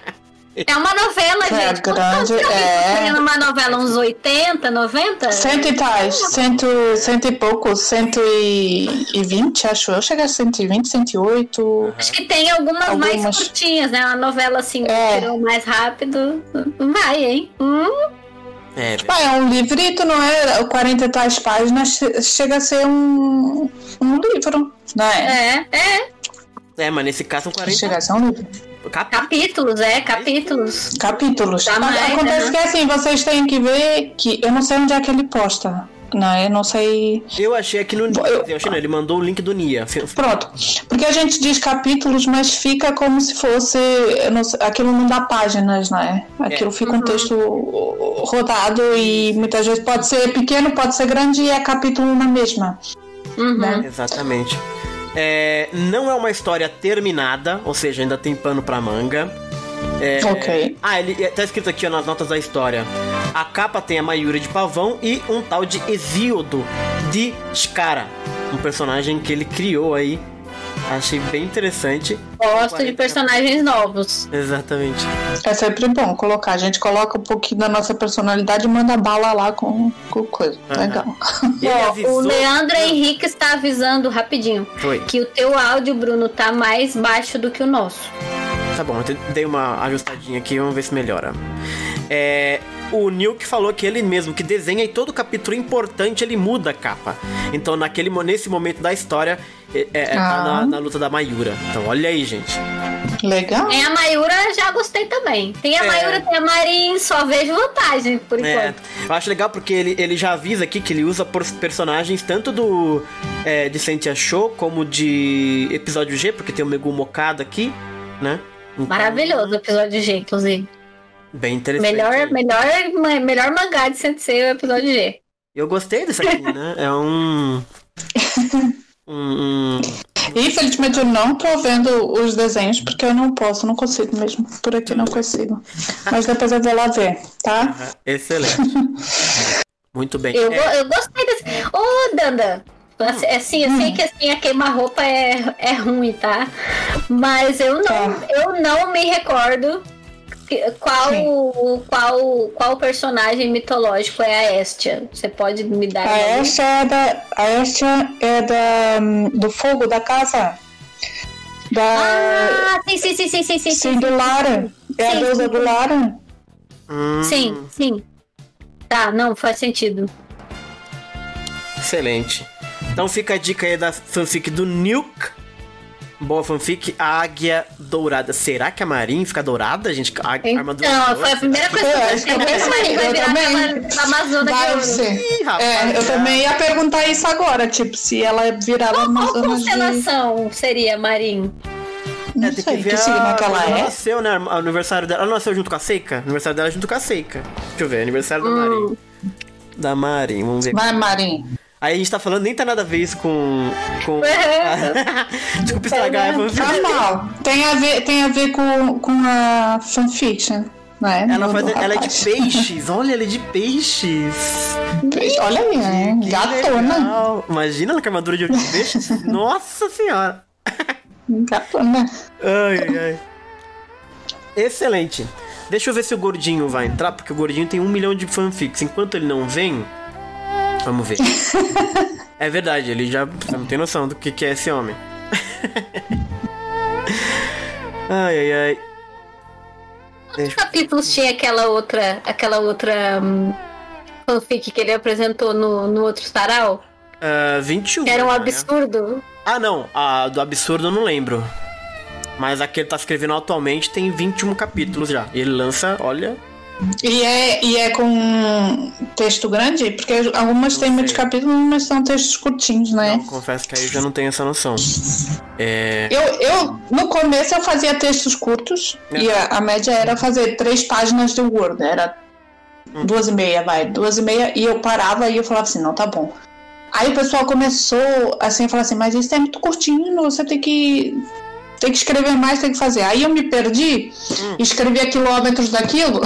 É uma novela, É gente. Quantos grande, é. tem numa novela? Uns oitenta, noventa? Cento e tais, cento, cento e pouco, cento e vinte, acho eu. Chega a cento e vinte, cento e oito. Acho que tem algumas, Algumas. mais curtinhas, né? Uma novela assim, É. que tirou mais rápido. Vai, hein? Hum, É, Ah, é um livrito, não é? O quarenta e tais páginas che- chega a ser um, um livro, não é? é, é. é, mas nesse caso são quarenta Chega a ser um livro. capítulos. Capítulos, é, capítulos. Capítulos. Dá mais, Acontece né? que assim, vocês têm que ver que eu não sei onde é que ele posta. Não, eu não sei. Eu achei aqui no Nia. Eu- Eu achei não, ele mandou o link do Nia. Pronto. Porque a gente diz capítulos, mas fica como se fosse. Eu não sei, aquilo não dá páginas, né? Aquilo É. fica um texto rodado e muitas vezes pode ser pequeno, pode ser grande e é capítulo na mesma. Uhum. Né? Exatamente. É, não é uma história terminada, ou seja, ainda tem pano pra manga. É, Ok. Ah, ele tá escrito aqui ó, nas notas da história. A capa tem a Mayura de Pavão e um tal de Hesíodo de Shkara, um personagem que ele criou aí. Achei bem interessante. Gosto de personagens novos. Exatamente. É sempre bom colocar. A gente coloca um pouquinho da nossa personalidade e manda bala lá com, com coisa. Aham. Legal. E ele Ó, avisou... o Leandro Henrique está avisando rapidinho Foi. que o teu áudio, Bruno, tá mais baixo do que o nosso. Tá bom, eu dei uma ajustadinha aqui, vamos ver se melhora. É, o Nilk falou que ele mesmo que desenha e todo capítulo importante ele muda a capa. Então naquele, nesse momento da história é, é, tá Ah. na, na luta da Mayura. Então olha aí, gente. Legal. Tem a Mayura, já gostei também. Tem a É. Mayura, tem a Marin, só vejo vantagem por É, enquanto. eu acho legal porque ele, ele já avisa aqui que ele usa por personagens tanto do é, de Sentia Show como de episódio G, porque tem o Megumi Okada aqui, né? Então, Maravilhoso o episódio G, inclusive. Bem interessante. Melhor, melhor, ma- melhor mangá de Sensei é o episódio G. Eu gostei desse aqui, né? É um... um, um... Infelizmente eu não tô vendo os desenhos porque eu não posso, não consigo mesmo. Por aqui não consigo. Mas depois eu vou lá ver, tá? Excelente. Muito bem. Eu, É, go- eu gostei desse. Ô, Danda! Assim, assim, eu sei que assim, a queima-roupa é, é ruim, tá? Mas eu não, Tá. eu não me recordo que- qual, qual, qual personagem mitológico é a Estia. Você pode me dar A uma Estia é da. A Estia é da, do fogo da casa. Da Ah, sim, sim, sim, sim, sim, sim. sim, do Lara. É a Sim, deusa sim. do Lara. Hum, Sim, sim. Tá, não, faz sentido. Excelente. Então fica a dica aí da fanfic do Nuke. Boa fanfic, a Águia Dourada. Será que a Marin fica dourada, gente? A armadura Então, dourada? foi a primeira coisa que eu É, pensei. eu Como é que a Marinha vai eu virar também. aquela Amazona de Vai ouro? ser. Ih, rapaz, É, eu já. também ia perguntar isso agora, tipo, se ela virar Qual, uma qual Amazona de... constelação seria, Marin? Não É, tem sei, que ver que a... signo que ela quando é. nasceu, né? O aniversário dela. Ela nasceu junto com a Seika? O aniversário dela é junto com a Seika. Deixa eu ver, aniversário da Marin. Da Marin, vamos ver. Vai, Marin. Aí a gente tá falando, nem tá nada a ver isso com. com... Desculpa estragar a fanfic. Normal. Tem a ver, tem a ver com, com a fanfiction, né? Ela, do- faz, do ela é de rapaz. peixes, olha, ela é de peixes. Olha aí, é, Que gatona. legal. Imagina ela com a armadura de peixes. Nossa senhora. Gatona. Ai, ai. Excelente. Deixa eu ver se o Gordinho vai entrar, porque o Gordinho tem um milhão de fanfics. Enquanto ele não vem, vamos ver. É verdade, ele já você não tem noção do que, que é esse homem. Ai, ai, ai. Quantos capítulos tinha aquela outra, aquela outra hum, fanfic que ele apresentou no, no outro sarau? Uh, vinte e um. Que era um né? absurdo. Ah, não. A do absurdo eu não lembro. Mas a que ele tá escrevendo atualmente tem vinte e um capítulos já. E ele lança, olha... E é, e é com texto grande? Porque algumas Não têm muitos sei. capítulos, mas são textos curtinhos, né? Não, confesso que aí eu já não tenho essa noção. É... Eu, eu, no começo, eu fazia textos curtos. É. E a, a média era fazer três páginas de Word. Era Hum. duas e meia, vai. Duas e meia. E eu parava e eu falava assim, não, tá bom. Aí o pessoal começou assim a falar assim, mas isso é muito curtinho, você tem que... Tem que escrever mais, tem que fazer. Aí eu me perdi, Hum. escrevia quilômetros daquilo.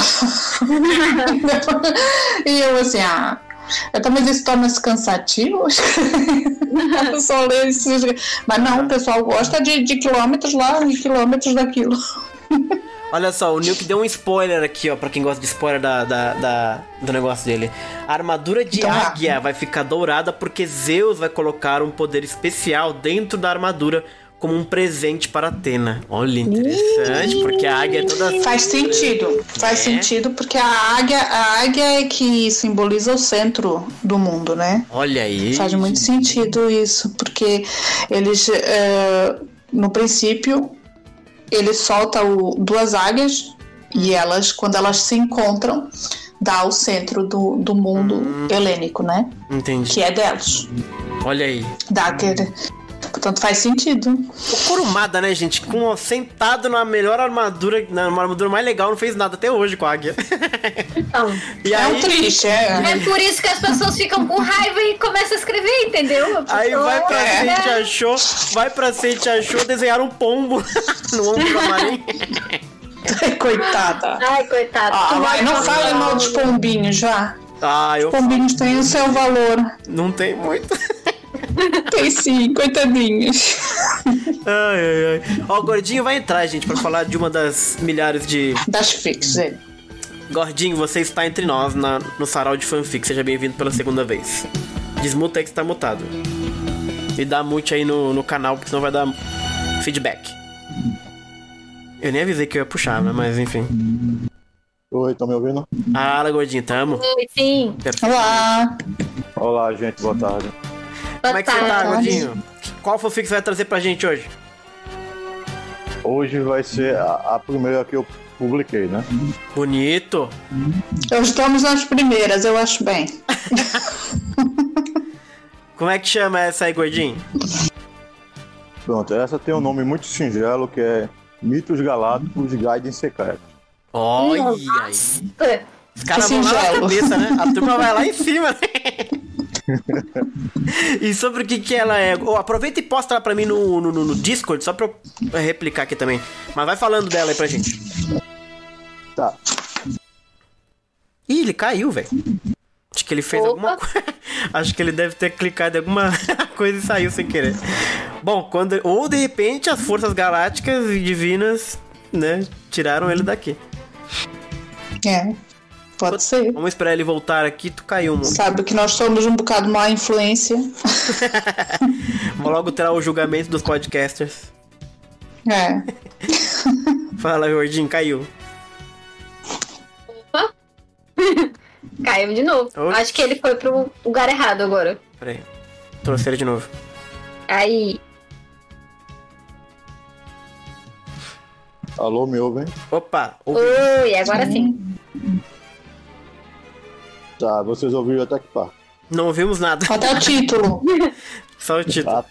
E eu assim, ah... Talvez isso torna-se cansativo. Eu só leio isso. Mas não, o pessoal gosta de, de quilômetros lá e quilômetros daquilo. Olha só, o Nuke deu um spoiler aqui, ó, pra quem gosta de spoiler da, da, da- do negócio dele. A armadura de Então, águia vai ficar dourada porque Zeus vai colocar um poder especial dentro da armadura como um presente para Atena. Olha, interessante, porque a águia é toda... Faz sentido. Faz É. sentido, porque a águia, a águia é que simboliza o centro do mundo, né? Olha aí. Faz muito sentido isso, porque eles, eh, no princípio, ele solta o, duas águias e elas, quando elas se encontram, dá o centro do, do mundo helênico, né? Entendi. Que é delas. Olha aí. Dá aquele... Portanto, faz sentido. O Kurumada, né, gente? Com, ó, sentado na melhor armadura, na armadura mais legal, não fez nada até hoje com a águia. Então, E É aí, um triste, é. é por isso que as pessoas ficam com raiva e começam a escrever, entendeu? A aí pessoa, vai pra É. frente, achou, vai pra frente, achou, desenhar um pombo no ombro da Marinha. Coitada. Ai, coitado. Ah, Que vai, não mal- fale mal dos pombinhos já. Ah, eu Os pombinhos têm o seu valor. não tem muito. Tem sim, coitadinhos. Ai, ai, ai. Ó, o Gordinho vai entrar, gente, pra falar de uma das milhares de... Das fix, ele. Gordinho, você está entre nós na, no sarau de fanfic. Seja bem-vindo pela segunda vez. Desmuta aí que está mutado. E dá mute aí no, no canal, porque senão vai dar feedback. Eu nem avisei que eu ia puxar, né? Mas enfim. Oi, estão me ouvindo? Ah, Gordinho, tamo. Oi, sim. Olá. Olá, gente, boa tarde. Como é que você tá, Boa tarde. Gordinho? Qual fanfic você vai trazer pra gente hoje? Hoje vai ser a, a primeira que eu publiquei, né? Bonito. Estamos nas primeiras, eu acho bem. Como é que chama essa aí, Gordinho? Pronto, essa tem um nome muito singelo que é Mitos Galácticos Guide em Secreto. Olha aí. É. Os caras Que vão lá na singelo. cabeça, né? A turma vai lá em cima, né? E sobre o que que ela é? Oh, aproveita e posta ela pra mim no, no, no Discord, só pra eu replicar aqui também. Mas vai falando dela aí pra gente. Tá, Ih, ele caiu, velho. Acho que ele fez Opa. alguma coisa. Acho que ele deve ter clicado em alguma coisa e saiu sem querer. Bom, quando... Ou de repente as forças galácticas e divinas, né, tiraram ele daqui. É, pode ser. Vamos esperar ele voltar aqui, tu caiu, mano. Sabe que nós somos um bocado má influência. Vou logo tirar o julgamento dos podcasters. É. Fala, gordinho, caiu. Opa! Caiu de novo. Oxi. Acho que ele foi pro lugar errado agora. Peraí. Trouxe ele de novo. Aí. Alô, me ouvem? Opa! ouvi. Oi, agora sim. Tá, vocês ouviram até que parte? Não ouvimos nada. Até o título. Só o título. Ah,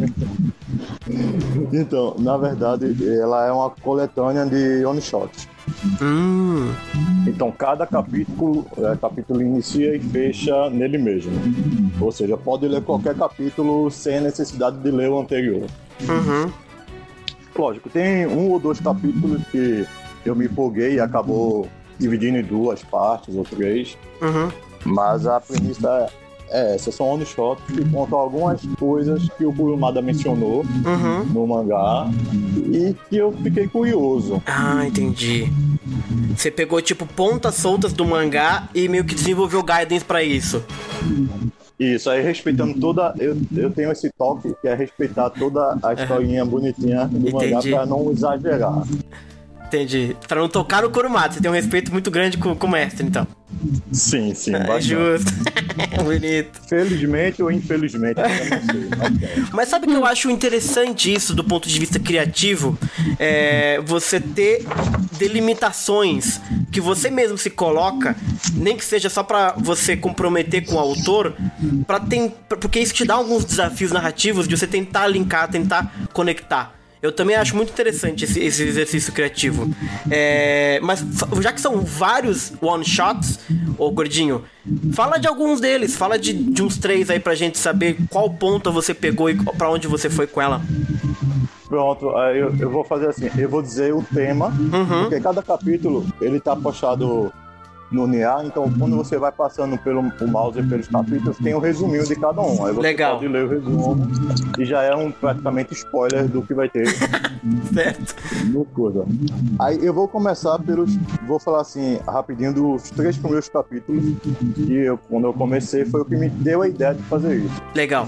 então, na verdade, ela é uma coletânea de one-shots. Hum. Então, cada capítulo, é, capítulo inicia e fecha nele mesmo. Ou seja, pode ler qualquer capítulo sem a necessidade de ler o anterior. Uhum. Lógico, tem um ou dois capítulos que eu me empolguei e acabou dividindo em duas partes ou três. Uhum. Mas a premissa é essa, são one-shots que contam algumas coisas que o Kurumada mencionou Uhum. no mangá e que eu fiquei curioso. Ah, entendi. Você pegou, tipo, pontas soltas do mangá e meio que desenvolveu guidance pra isso. Isso, aí respeitando toda... Eu, eu tenho esse toque que é respeitar toda a historinha bonitinha do mangá Entendi. pra não exagerar. Entendi. Pra não tocar no Kurumada. Você tem um respeito muito grande com, com o mestre, então. Sim, sim, É bastante. justo. Bonito. Felizmente ou infelizmente, eu não sei. Mas é. Mas sabe que eu acho interessante isso do ponto de vista criativo? É você ter delimitações que você mesmo se coloca, nem que seja só pra você comprometer com o autor, pra tem, porque isso te dá alguns desafios narrativos de você tentar linkar, tentar conectar. Eu também acho muito interessante esse, esse exercício criativo. É, mas já que são vários one-shots, ô Gordinho, fala de alguns deles. Fala de, de uns três aí pra gente saber qual ponta você pegou e pra onde você foi com ela. Pronto, aí eu, eu vou fazer assim, eu vou dizer o tema, Uhum. porque cada capítulo ele tá postado no N A, então quando você vai passando pelo o mouse pelos capítulos, tem um resuminho de cada um. Aí você Legal. pode ler o resumo e já é um praticamente spoiler do que vai ter Certo. no coisa. Aí eu vou começar pelos, vou falar assim rapidinho dos três primeiros capítulos que eu, quando eu comecei foi o que me deu a ideia de fazer isso. Legal.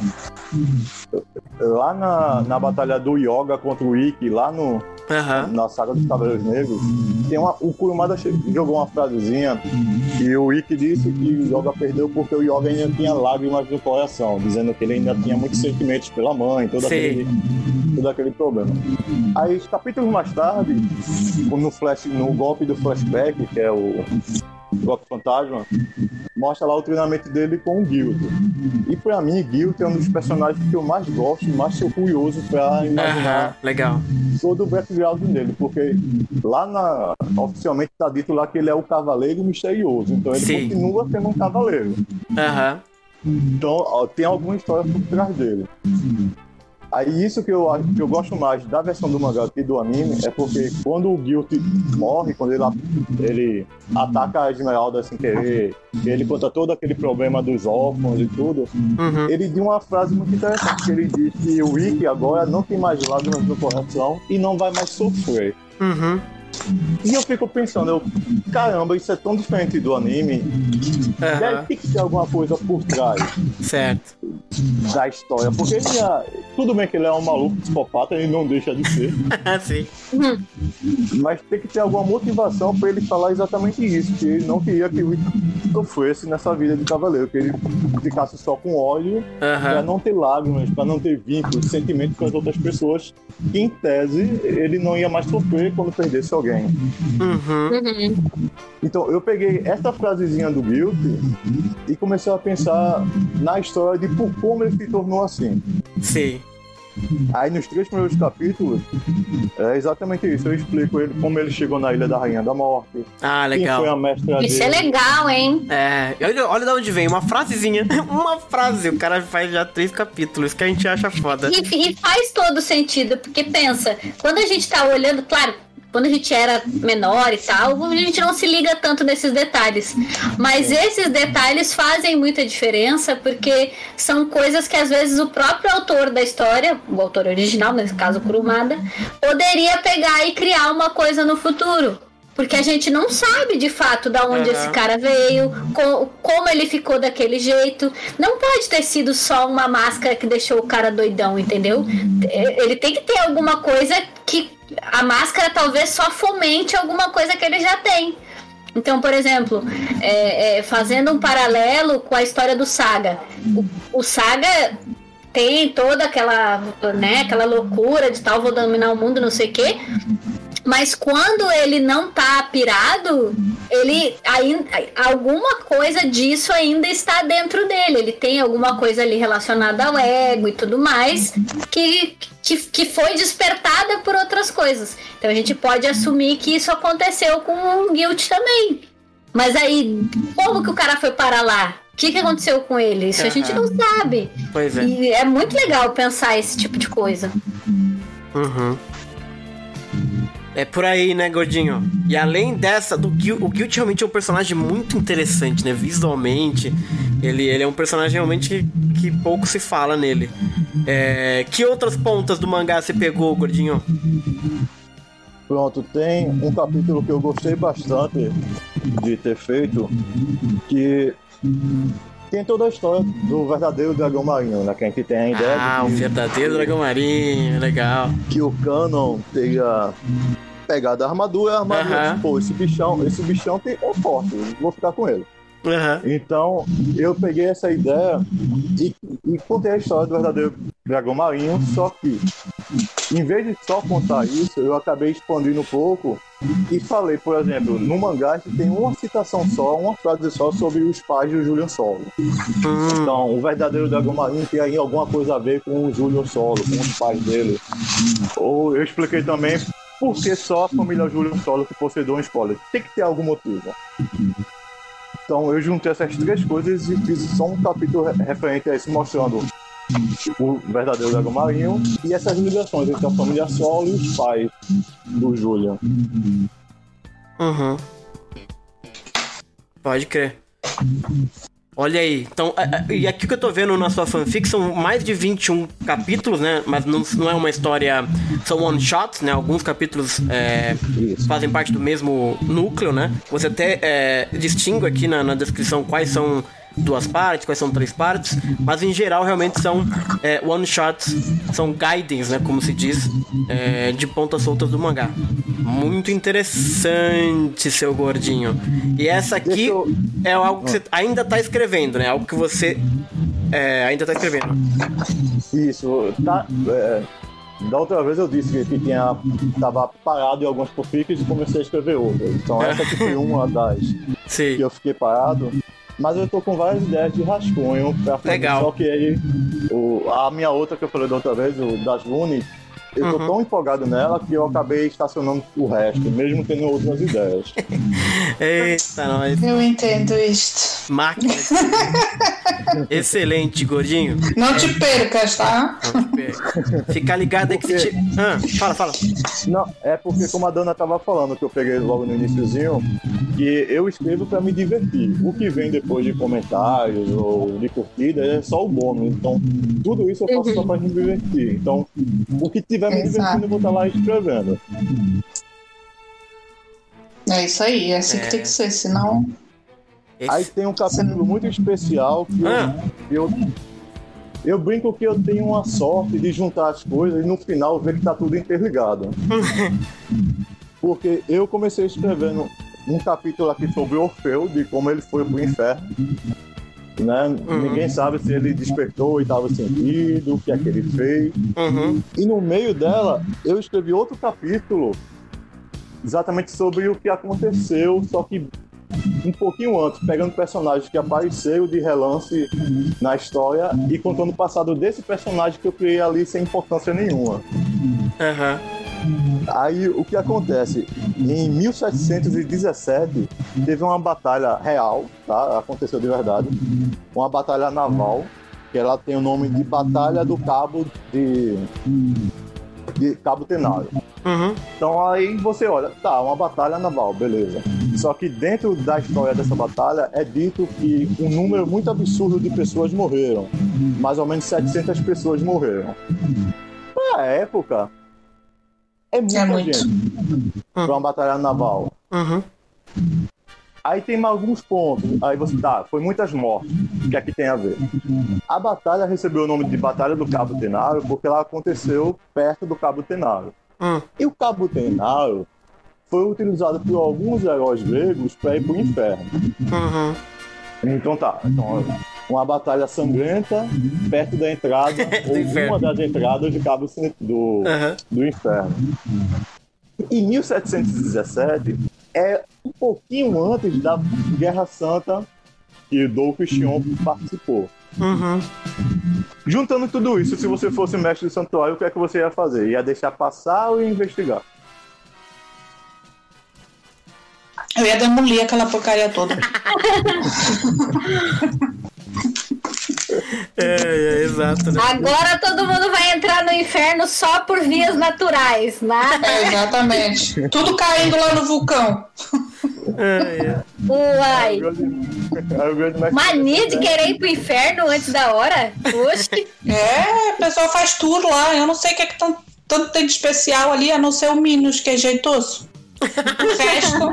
Lá na, na batalha do Yoga contra o Ikki, lá no Aham. na saga dos Cavaleiros Negros, tem uma, o Kurumada che- jogou uma frasezinha e o Ikki disse que o Yoga perdeu porque o Yoga ainda tinha lágrimas no coração, dizendo que ele ainda tinha muitos sentimentos pela mãe, todo, Sim. aquele, todo aquele problema. Aí, capítulos mais tarde, no, flash, no golpe do flashback, que é o golpe fantasma, mostra lá o treinamento dele com o Guild. E pra mim, Guild é um dos personagens que eu mais gosto, mais sou curioso pra imaginar Aham. Legal. todo o background dele, porque lá na, oficialmente está dito lá que ele é o cavaleiro misterioso, então ele Sim. continua sendo um cavaleiro. Aham. Então ó, tem alguma história por trás dele. Aí isso que eu, acho- que eu gosto mais da versão do mangá que do anime é porque quando o Guild morre, quando ele, ele ataca a Esmeralda sem querer, ele conta todo aquele problema dos órfãos e tudo, Uhum. ele diz uma frase muito interessante, que ele diz que o Ikki agora não tem mais lágrimas no coração e não vai mais sofrer. Uhum. E eu fico pensando, eu, caramba, isso é tão diferente do anime, deve Aham. ter que ter alguma coisa por trás Certo. da história, porque ele é, tudo bem que ele é um maluco psicopata, ele não deixa de ser, Sim. mas tem que ter alguma motivação pra ele falar exatamente isso, que ele não queria que o Ikki sofresse nessa vida de cavaleiro, que ele ficasse só com ódio, pra Aham. não ter lágrimas, pra não ter vínculos, sentimentos com as outras pessoas, que em tese ele não ia mais sofrer quando perdesse alguém. Uhum. Uhum. Então eu peguei essa frasezinha do Guild e comecei a pensar na história de por como ele se tornou assim. Sim. Aí nos três primeiros capítulos é exatamente isso. Eu explico ele como ele chegou na Ilha da Rainha da Morte, Ah, quem foi a legal. mestra Isso é dele. legal, hein? É, olha, olha de onde vem, uma frasezinha. Uma frase, o cara faz já três capítulos, que a gente acha foda. E, e faz todo sentido, porque pensa, quando a gente tá olhando, claro, quando a gente era menor e tal, a gente não se liga tanto nesses detalhes. Mas esses detalhes fazem muita diferença, porque são coisas que às vezes o próprio autor da história, o autor original, nesse caso o Kurumada, poderia pegar e criar uma coisa no futuro. Porque a gente não sabe de fato de onde Uhum. esse cara veio, co- como ele ficou daquele jeito. Não pode ter sido só uma máscara que deixou o cara doidão, entendeu? Ele tem que ter alguma coisa que a máscara talvez só fomente alguma coisa que ele já tem. Então, por exemplo, é, é, fazendo um paralelo com a história do Saga. O, o Saga tem toda aquela, né, aquela loucura de tal, vou dominar o mundo, não sei o quê. Mas quando ele não tá pirado, ele ainda, alguma coisa disso ainda está dentro dele. Ele tem alguma coisa ali relacionada ao ego e tudo mais que, que, que foi despertada por outras coisas. Então a gente pode assumir que isso aconteceu com o Guilt também. Mas aí, como que o cara foi parar lá? O que, que aconteceu com ele? Isso uhum. a gente não sabe. Pois é. E é muito legal pensar esse tipo de coisa. Uhum. É por aí, né, gordinho? E além dessa, do Guilt, o Guilt realmente é um personagem muito interessante, né? Visualmente, ele, ele é um personagem realmente que, que pouco se fala nele. É, que outras pontas do mangá você pegou, gordinho? Pronto, tem um capítulo que eu gostei bastante de ter feito, que tem toda a história do verdadeiro dragão marinho, né? Que a gente tem a ideia Ah, de que, o verdadeiro dragão marinho, legal. Que o Canon teria pegado a armadura e a armadura, Uhum. pô, esse bichão, esse bichão tem, é forte, eu vou ficar com ele. Uhum. Então, eu peguei essa ideia e, e contei a história do verdadeiro dragão marinho, só que, em vez de só contar isso, eu acabei expandindo um pouco e falei, por exemplo, no mangá tem uma citação só, uma frase só sobre os pais do Julian Solo. Uhum. Então, o verdadeiro dragão marinho tem aí alguma coisa a ver com o Julian Solo, com os pais dele. Ou eu expliquei também por que só a família Julian Solo que possuidou um spoiler. Tem que ter algum motivo. Então eu juntei essas três coisas e fiz só um capítulo referente a isso, mostrando o verdadeiro dragão marinho e essas ligações entre a família Solo e os pais do Julian. Uhum. Pode crer. Olha aí, então, e aqui que eu tô vendo na sua fanfic são mais de vinte e um capítulos, né? Mas não, não é uma história, são one-shots, né? Alguns capítulos é, fazem parte do mesmo núcleo, né? Você até é, distingue aqui na, na descrição quais são duas partes, quais são três partes, mas em geral realmente são é, one-shots, são guidings, né? Como se diz, é, de pontas soltas do mangá. Muito interessante, seu gordinho. E essa aqui eu... é algo que você ainda tá escrevendo, né? Algo que você é, ainda tá escrevendo. Isso, tá. É, da outra vez eu disse que, que tinha, tava parado em algumas fanfics e comecei a escrever outras. Então essa aqui foi uma das Sim. que eu fiquei parado. Mas eu tô com várias ideias de rascunho pra fazer. Legal. Só que aí o, a minha outra que eu falei da outra vez, o das Lune, eu tô uhum. tão empolgado nela que eu acabei estacionando o resto, mesmo tendo outras ideias. Eita, nós. Eu entendo isto. Máquina. Excelente, gordinho. Não te percas, tá? Não te percas. Fica ligado aí que se te... Ah, fala, fala. Não, é porque como a Dana tava falando, que eu peguei logo no iniciozinho, que eu escrevo pra me divertir. O que vem depois de comentários ou de curtida é só o bônus. Então, tudo isso eu faço uhum. só pra me divertir. Então, o que tiver me divertindo, eu vou estar lá escrevendo. É isso aí, é assim é. que tem que ser, senão... Esse... Aí tem um capítulo muito especial que ah. eu, eu, eu brinco que eu tenho uma sorte de juntar as coisas e no final ver que tá tudo interligado. Porque eu comecei escrevendo um capítulo aqui sobre Orfeu, de como ele foi pro inferno. Né? Uhum. Ninguém sabe se ele despertou e estava sentido, o que é que ele fez. Uhum. E no meio dela, eu escrevi outro capítulo exatamente sobre o que aconteceu, só que um pouquinho antes, pegando personagens que apareceram de relance na história e contando o passado desse personagem que eu criei ali sem importância nenhuma. Uhum. Aí o que acontece? Em mil setecentos e dezessete teve uma batalha real, tá? Aconteceu de verdade. Uma batalha naval, que ela tem o nome de Batalha do Cabo de, de Cabo Tenário. Uhum. Então aí você olha, tá, uma batalha naval, beleza. Só que dentro da história dessa batalha é dito que um número muito absurdo de pessoas morreram. Mais ou menos setecentas pessoas morreram. Na época, é muita é muito. gente pra uma batalha naval. Uhum. Aí tem alguns pontos. Aí você tá, foi muitas mortes. O que é que tem a ver? A batalha recebeu o nome de Batalha do Cabo Tenário porque ela aconteceu perto do Cabo Tenário. Hum. E o Cabutenaro foi utilizado por alguns heróis gregos para ir para o inferno. Uhum. Então tá, então, uma batalha sangrenta perto da entrada, ou inferno. uma das entradas de Cabo do, Uhum. do inferno. Em mil setecentos e dezessete, é um pouquinho antes da Guerra Santa que Dom Cristion participou. Uhum. Juntando tudo isso, se você fosse mestre do santuário, o que é que você ia fazer? Ia deixar passar ou ia investigar? Eu ia demolir aquela porcaria toda. É, é, exato, né? Agora todo mundo vai entrar no inferno só por vias naturais, né? É, exatamente. Tudo caindo lá no vulcão. É, é. Uai. Aí o grande mestre- Mania de querer ir pro inferno antes da hora? Oxe. É, o pessoal faz tudo lá. Eu não sei o que é que tão, tanto tem de especial ali, a não ser o Minos, que é jeitoso. O resto.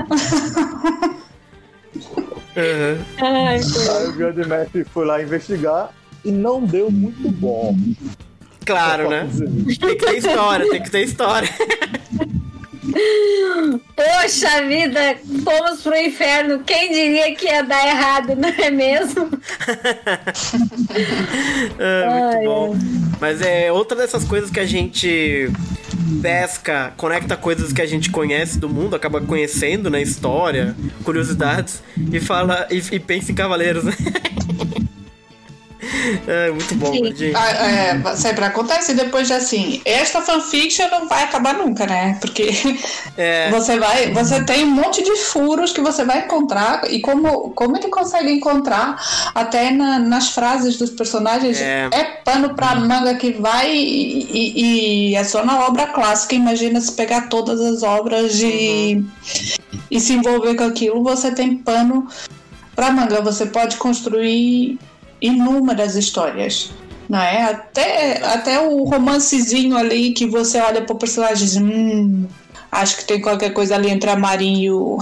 Uhum. Ai, Aí o grande mestre foi lá investigar e não deu muito bom. Claro, né? Tem que ter história, tem que ter história. poxa vida, fomos pro inferno. Quem diria que ia dar errado, não é mesmo? É, muito Ai, bom. Mas é outra dessas coisas que a gente pesca, conecta coisas que a gente conhece do mundo, acaba conhecendo, né? História, curiosidades, e fala e, e pensa em cavaleiros, né? É muito bom, Sim. gente. Ah, é, sempre acontece depois de assim, esta fanfiction não vai acabar nunca, né? Porque É. você vai, você tem um monte de furos que você vai encontrar, e como, como ele consegue encontrar até na- nas frases dos personagens, É. é, pano pra manga que vai, e, e- e é só na obra clássica. Imagina se pegar todas as obras e, e se envolver com aquilo, você tem pano pra manga, você pode construir inúmeras histórias, não é? Até, até o romancezinho ali que você olha pro personagem e diz, hum, acho que tem qualquer coisa ali entre a Marin e o,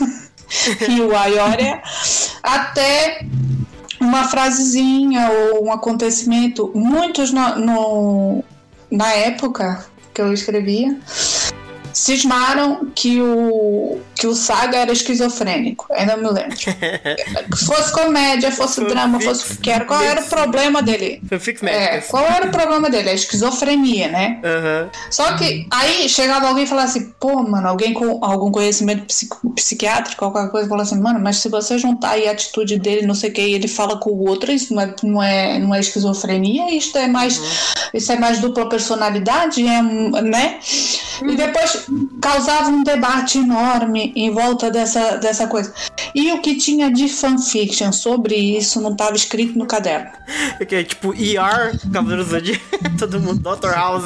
e o Aioria, até uma frasezinha ou um acontecimento. Muitos no, no, na época que eu escrevia cismaram que o, que o Saga era esquizofrênico. Ainda me lembro. Fosse comédia, fosse drama, fosse o que era. Qual era o problema dele? Fanfics É, médicas. qual era o problema dele? A esquizofrenia, né? Aham. Só que aí chegava alguém e falava assim, pô, mano, alguém com algum conhecimento psico- psiquiátrico, qualquer coisa, falava assim, mano, mas se você juntar aí a atitude dele, não sei o que, e ele fala com o outro, isso não é, não é, não é esquizofrenia, isso é mais, isso é mais dupla personalidade, é, um, né? E depois causava um debate enorme em volta dessa, dessa coisa. E o que tinha de fanfiction sobre isso não estava escrito no caderno. Que é tipo E R, Cavaleiros do Zodíaco, todo mundo, doutor House.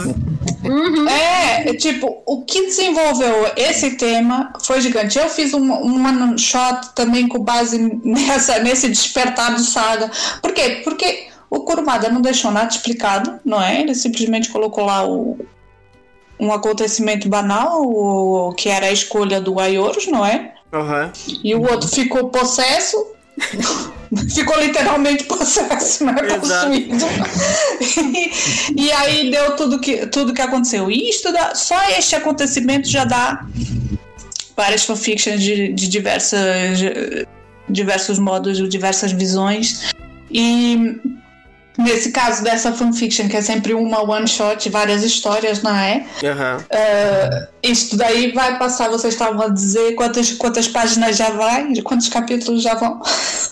É, tipo, o que desenvolveu esse tema foi gigante. Eu fiz um, um one shot também com base nessa, nesse despertar do Saga. Por quê? Porque o Kurumada não deixou nada explicado, não é? Ele simplesmente colocou lá o, um acontecimento banal, o, que era a escolha do Aioros, não é? Aham. E o outro ficou possesso. Ficou literalmente possesso, né? Exato. Possuído. E, e aí deu tudo que, tudo que aconteceu. E isso dá, só este acontecimento já dá várias fanfictions de, de diversas, diversos modos, diversas visões. E nesse caso dessa fanfiction, que é sempre uma one shot, várias histórias, não é? Aham. Uh, isso daí vai passar, vocês estavam a dizer quantas, quantas páginas já vai, quantos capítulos já vão?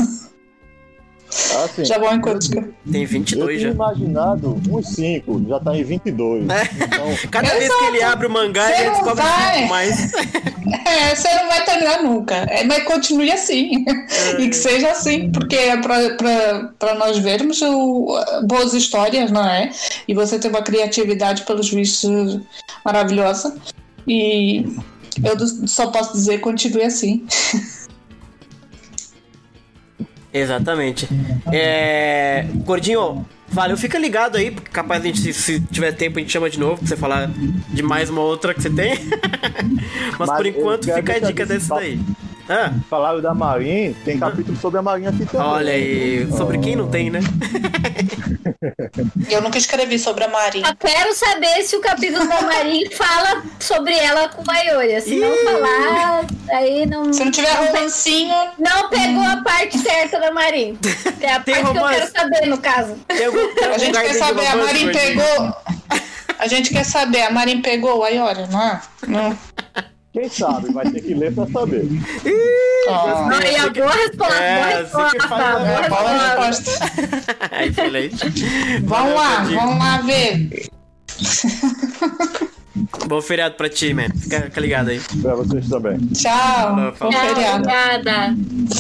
Assim, Já vão em quantos? Tem vinte e eu dois tinha já. imaginado uns cinco, já tá em vinte e dois. Então, Cada vez que ele abre o mangá, Você ele não descobre vai. cinco mais. É, você não vai terminar nunca. É, mas continue assim. E que seja assim, porque é pra, pra, pra nós vermos o, boas histórias, não é? E você tem uma criatividade, pelos vistos, maravilhosa. E eu do- só posso dizer, continue assim. Exatamente. É... Gordinho, valeu, fica ligado aí, porque capaz a gente, se, se tiver tempo, a gente chama de novo pra você falar de mais uma outra que você tem. Mas, Mas por eu enquanto quero fica a deixar dica desse desse papo. daí. Ah. Falaram da Marin, tem capítulo sobre a Marin aqui também. Olha aí, sobre quem não tem, né? Eu nunca escrevi sobre a Marin. Eu quero saber se o capítulo da Marin fala sobre ela com a Ioria. Se não falar, aí não... Se não tiver romancinho... Não pegou a parte certa da Marin. É a Tem parte romance? que eu quero saber, no caso. Tem algum, tem A algum gente lugar quer de saber, a romance, Marin Gordinho? pegou... A gente quer saber, a Marin pegou a Ioria, não é? Não. Quem sabe, vai ter que ler pra saber. Oh. Aí, a boa resposta, É, boa você resposta. que fala, boa É, boa resposta. resposta. Aí, excelente. Vamos Valeu, lá, Gordinho. vamos lá ver. Bom feriado pra ti, man. Fica, fica ligado aí. Pra vocês também. Tchau. Bom Tchau, feriado. Obrigada.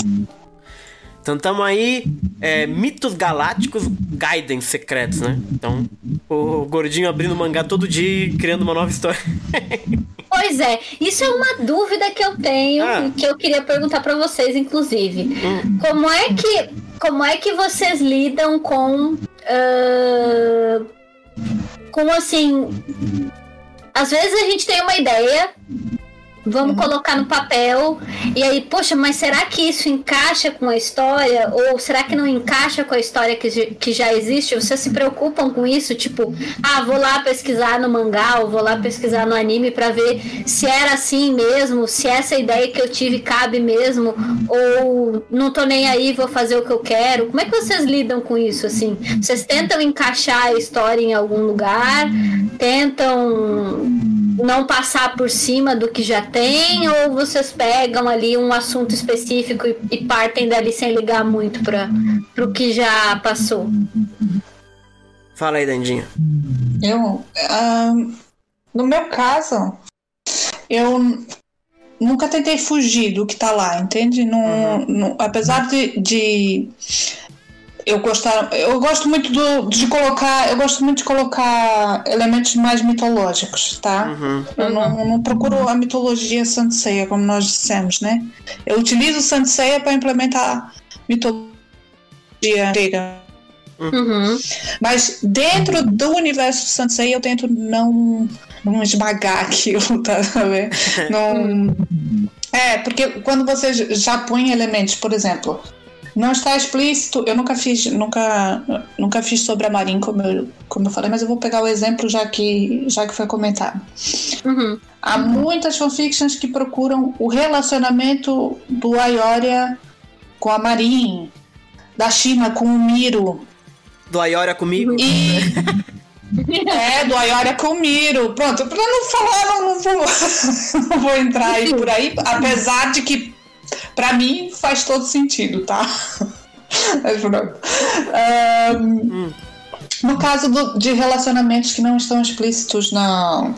Então tamo aí, é, mitos galácticos, Gaiden secretos, né? Então, o Gordinho abrindo mangá todo dia e criando uma nova história. Pois é, isso é uma dúvida que eu tenho Ah. e que eu queria perguntar pra vocês, inclusive. Hum. Como é que, como é que vocês lidam com, ah, com assim, às vezes a gente tem uma ideia, vamos colocar no papel, e aí, poxa, mas será que isso encaixa com a história? Ou será que não encaixa com a história que, j- que já existe? Vocês se preocupam com isso? Tipo, ah, vou lá pesquisar no mangá, ou vou lá pesquisar no anime pra ver se era assim mesmo, se essa ideia que eu tive cabe mesmo, ou não tô nem aí, vou fazer o que eu quero. Como é que vocês lidam com isso, assim? Vocês tentam encaixar a história em algum lugar? Tentam não passar por cima do que já tem, ou vocês pegam ali um assunto específico e, e partem dali sem ligar muito para o que já passou? Fala aí, Dandinha. Eu, ah, no meu caso, eu nunca tentei fugir do que tá lá, entende? Não, não- apesar de, de eu gostar, eu gosto muito do, de colocar, eu gosto muito de colocar elementos mais mitológicos, tá? Uhum. Eu não, não procuro a mitologia Sanseiya, como nós dissemos, né? Eu utilizo Sanseiya para implementar mitologia grega. Uhum. Mas dentro do universo do Sansei eu tento não, não esmagar aquilo, tá vendo? Não... É, porque quando você já põe elementos, por exemplo, não está explícito, eu nunca fiz, nunca, nunca fiz sobre a Marin, como eu, como eu falei, mas eu vou pegar o exemplo já que, já que foi comentado. Uhum. Há muitas fanfictions que procuram o relacionamento do Ioria com a Marin, da China com o Miro. Do Ioria comigo? E... é, do Ioria com o Miro. Pronto, pra não falar, não, não, vou, não vou entrar aí por aí, apesar de que pra mim faz todo sentido, tá? Mas pronto. Um, Hum. No caso do, de relacionamentos que não estão explícitos na,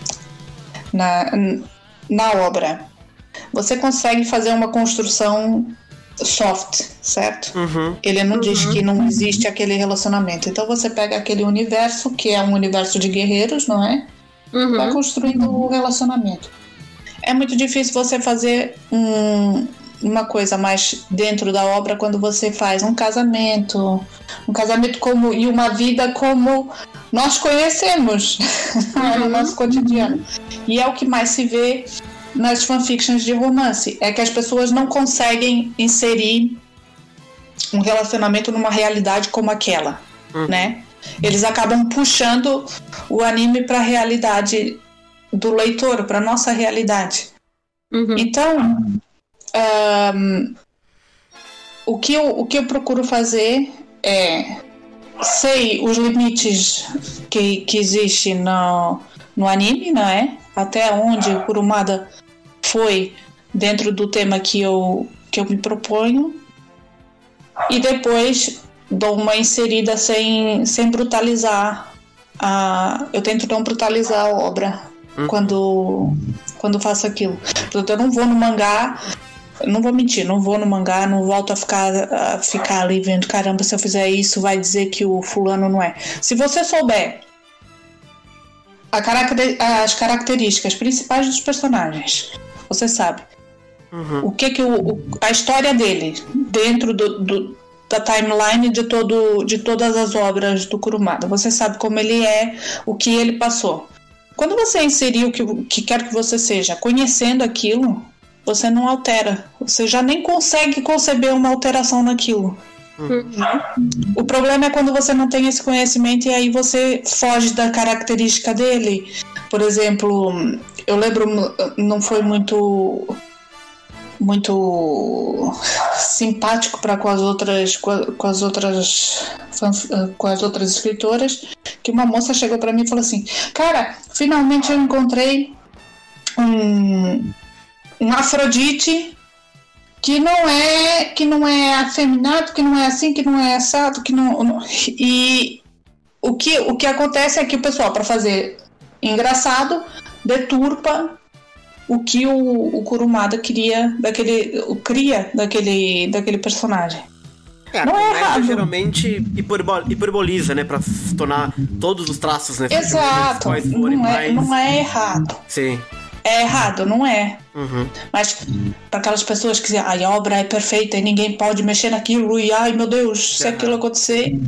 na, na obra, você consegue fazer uma construção soft, certo? Uhum. Ele não diz que não existe aquele relacionamento. Então você pega aquele universo, que é um universo de guerreiros, não é? Uhum. Vai construindo o relacionamento. É muito difícil você fazer um, uma coisa mais dentro da obra quando você faz um casamento, um casamento como e uma vida como nós conhecemos no nosso cotidiano. E é o que mais se vê nas fanfictions de romance, é que as pessoas não conseguem inserir um relacionamento numa realidade como aquela, Uhum. né? Eles acabam puxando o anime para a realidade do leitor, para nossa realidade. Uhum. Então, um, o, que eu, o que eu procuro fazer é sei os limites que, que existe no, no anime, não é? Até onde o Kurumada foi dentro do tema que eu, que eu me proponho, e depois dou uma inserida sem, sem brutalizar a, eu tento não brutalizar a obra Uhum. quando, quando faço aquilo. Portanto, eu não vou no mangá, não vou mentir, não vou no mangá, não volto a ficar, a ficar ali vendo, caramba, se eu fizer isso vai dizer que o fulano não é. Se você souber a caracter, as características principais dos personagens, você sabe Uhum. o que que o, o, a história dele dentro do, do, da timeline de, todo, de todas as obras do Kurumada, você sabe como ele é, o que ele passou. Quando você inserir o que, que quer que você seja, conhecendo aquilo, você não altera. Você já nem consegue conceber uma alteração naquilo. Uhum. O problema é quando você não tem esse conhecimento e aí você foge da característica dele. Por exemplo, eu lembro, não foi muito muito simpático para com as outras com as outras com as outras escritoras, que uma moça chegou para mim e falou assim: cara, finalmente eu encontrei um, um Afrodite que não é que não é afeminado, que não é assim, que não é assado, que não, não... e o que o que acontece é que o pessoal, para fazer engraçado, deturpa o que o, o Kurumada queria daquele o cria daquele daquele personagem. É, não é errado. Geralmente hiperboliza, né, para tornar todos os traços, né? Exato. Não é, mais... não é errado. Sim. É errado, não é. Uhum. Mas para aquelas pessoas que dizem, ai, a obra é perfeita e ninguém pode mexer naquilo, e ai meu Deus, se uhum. aquilo acontecer.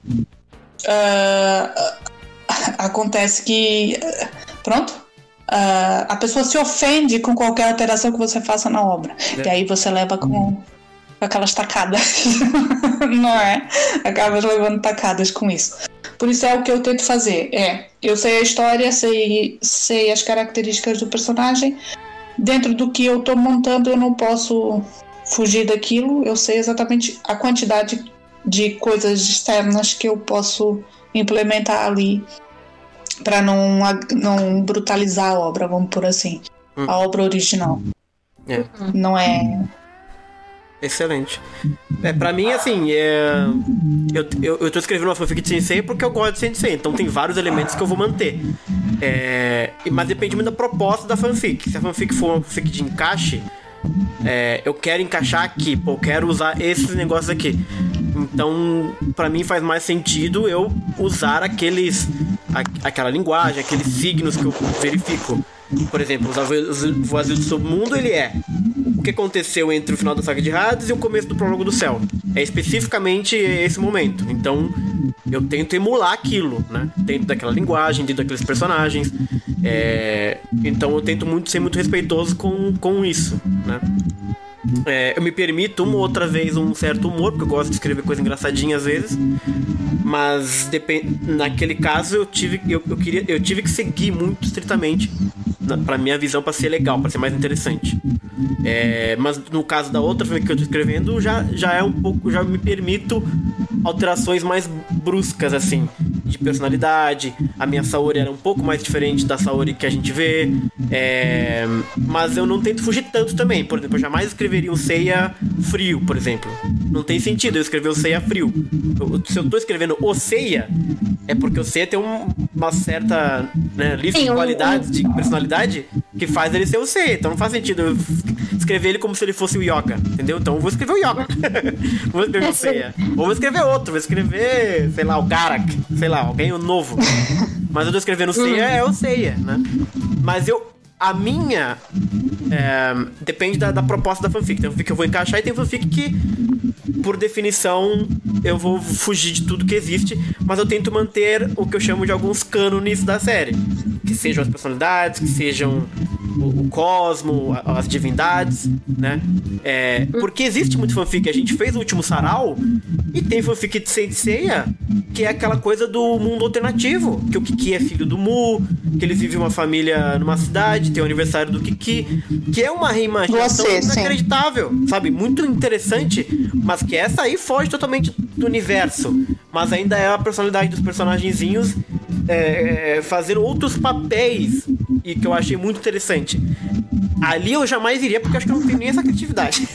Uh, acontece que. Pronto. Uh, a pessoa se ofende com qualquer alteração que você faça na obra. É. E aí você leva com aquelas tacadas. Não é? Acaba levando tacadas com isso. Por isso é o que eu tento fazer. É, eu sei a história, sei, sei as características do personagem. Dentro do que eu estou montando, eu não posso fugir daquilo. Eu sei exatamente a quantidade de coisas externas que eu posso implementar ali para não, não brutalizar a obra, vamos por assim. Hum. A obra original. É. Não é... Excelente. É, pra mim, assim, é... eu, eu, eu tô escrevendo uma fanfic de Sensei porque eu gosto de Sensei, então tem vários elementos que eu vou manter. É... Mas depende muito da proposta da fanfic. Se a fanfic for uma fanfic de encaixe, é... eu quero encaixar aqui, pô, eu quero usar esses negócios aqui. Então, pra mim faz mais sentido eu usar aqueles... aquela linguagem, aqueles signos que eu verifico. Por exemplo, o Vazio do Submundo, ele é o que aconteceu entre o final da Saga de Hades e o começo do Prólogo do Céu. É especificamente esse momento. Então, eu tento emular aquilo, né? Dentro daquela linguagem, dentro daqueles personagens. É... Então, eu tento muito ser muito respeitoso com, com isso, né? É, eu me permito uma ou outra vez um certo humor, porque eu gosto de escrever coisa engraçadinha às vezes, mas depend... naquele caso eu tive, eu, eu, queria, eu tive que seguir muito estritamente na, pra minha visão, pra ser legal, pra ser mais interessante. É, mas no caso da outra que eu tô escrevendo, já, já é um pouco, já me permito alterações mais bruscas, assim, de personalidade. A minha Saori era um pouco mais diferente da Saori que a gente vê, é, mas eu não tento fugir tanto também. Por exemplo, eu jamais escreveria um Seiya frio, por exemplo. Não tem sentido eu escrever o Seiya frio. Eu, se eu tô escrevendo o Seiya, é porque o Seiya tem um, uma certa, né, lista de qualidades, de personalidade, que faz ele ser o Seiya. Então não faz sentido eu escrever ele como se ele fosse o Yoga, entendeu? Então eu vou escrever o Yoga. Vou escrever o Seiya. Ou vou escrever outro, vou escrever, sei lá, o Garak, sei lá, alguém novo. Mas eu tô escrevendo o Seiya, é o Seiya, né? Mas eu, a minha é, depende da, da proposta da fanfic. Tem fanfic que eu vou encaixar e tem fanfic que, por definição, eu vou fugir de tudo que existe, mas eu tento manter o que eu chamo de alguns cânones da série, que sejam as personalidades, que sejam o, o cosmo, as divindades, né? É, porque existe muito fanfic. A gente fez o último sarau e tem fanfic de Saint Seiya, que é aquela coisa do mundo alternativo, que o Kiki é filho do Mu, que eles vivem uma família numa cidade, tem o aniversário do Kiki, que é uma reimaginação Você, inacreditável, sim. Sabe? Muito interessante, mas que essa aí foge totalmente do universo, mas ainda é a personalidade dos personagenzinhos é, é, fazendo outros papéis, e que eu achei muito interessante. Ali eu jamais iria, porque eu acho que eu não tenho nem essa criatividade.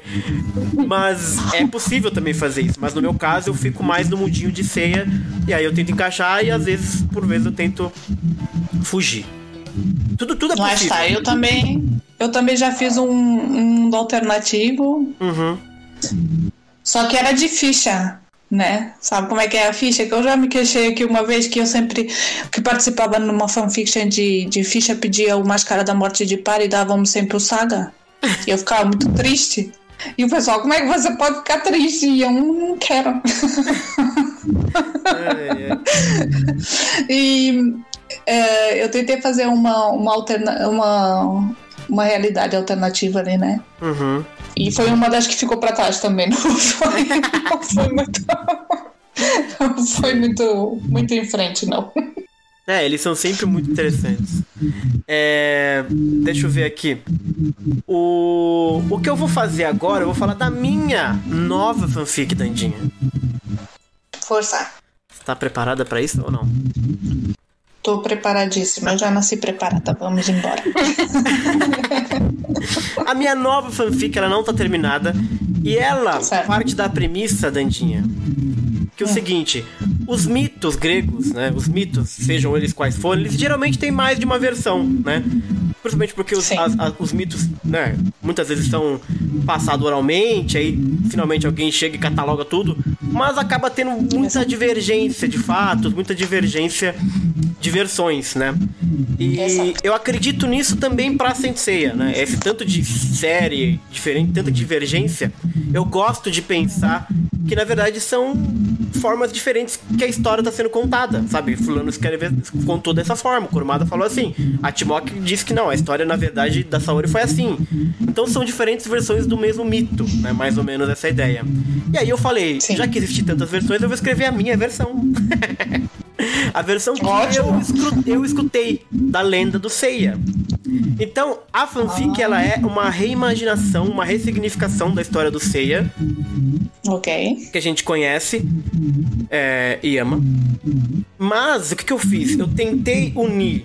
Mas é possível também fazer isso. Mas no meu caso eu fico mais no mundinho de Seiya, e aí eu tento encaixar, e às vezes, por vezes, eu tento fugir. Tudo, tudo é possível. Mas tá, eu também, eu também já fiz um, um mundo alternativo. Uhum. Só que era de ficha, né? Sabe como é que é a ficha? Que eu já me queixei aqui uma vez que eu sempre que participava numa fanfiction de, de ficha, pedia o Máscara da Morte de Par e dávamos sempre o Saga. E eu ficava muito triste. E o pessoal, como é que você pode ficar triste? E eu não quero. É, é. E é, eu tentei fazer uma, uma, alterna, uma, uma realidade alternativa ali, né? Uhum. E foi uma das que ficou pra trás também, não foi, não foi muito... Não foi muito, muito em frente, não. É, eles são sempre muito interessantes. É, deixa eu ver aqui. O, o que eu vou fazer agora, eu vou falar da minha nova fanfic, Dandinha. Força. Você tá preparada pra isso ou não? Tô preparadíssima, eu já nasci preparada, vamos embora. A minha nova fanfic, ela não tá terminada. E ela Certo. parte da premissa, Dandinha, que é o seguinte: os mitos gregos, né? Os mitos, sejam eles quais forem, eles geralmente têm mais de uma versão, né? Principalmente porque os, Sim. as- as- os mitos, né? Muitas vezes são passados oralmente, aí finalmente alguém chega e cataloga tudo, mas acaba tendo muita divergência de fatos, muita divergência de versões, né? E Exato. eu acredito nisso também pra Saint Seiya, né? Esse tanto de série diferente, tanta divergência, eu gosto de pensar que na verdade são formas diferentes que a história tá sendo contada, sabe? Fulano escreveu, contou dessa forma, o Kurumada falou assim, a Timok disse que não, a história na verdade da Saori foi assim. Então são diferentes versões do mesmo mito, né? Mais ou menos essa ideia. E aí eu falei, Sim. já que existem tantas versões, eu vou escrever a minha versão. A versão que Ótimo. eu, escru- eu escutei da lenda do Seiya. Então, a fanfic, ela é uma reimaginação, uma ressignificação da história do Seiya, Ok. que a gente conhece é, e ama. Mas, o que, que eu fiz? Eu tentei unir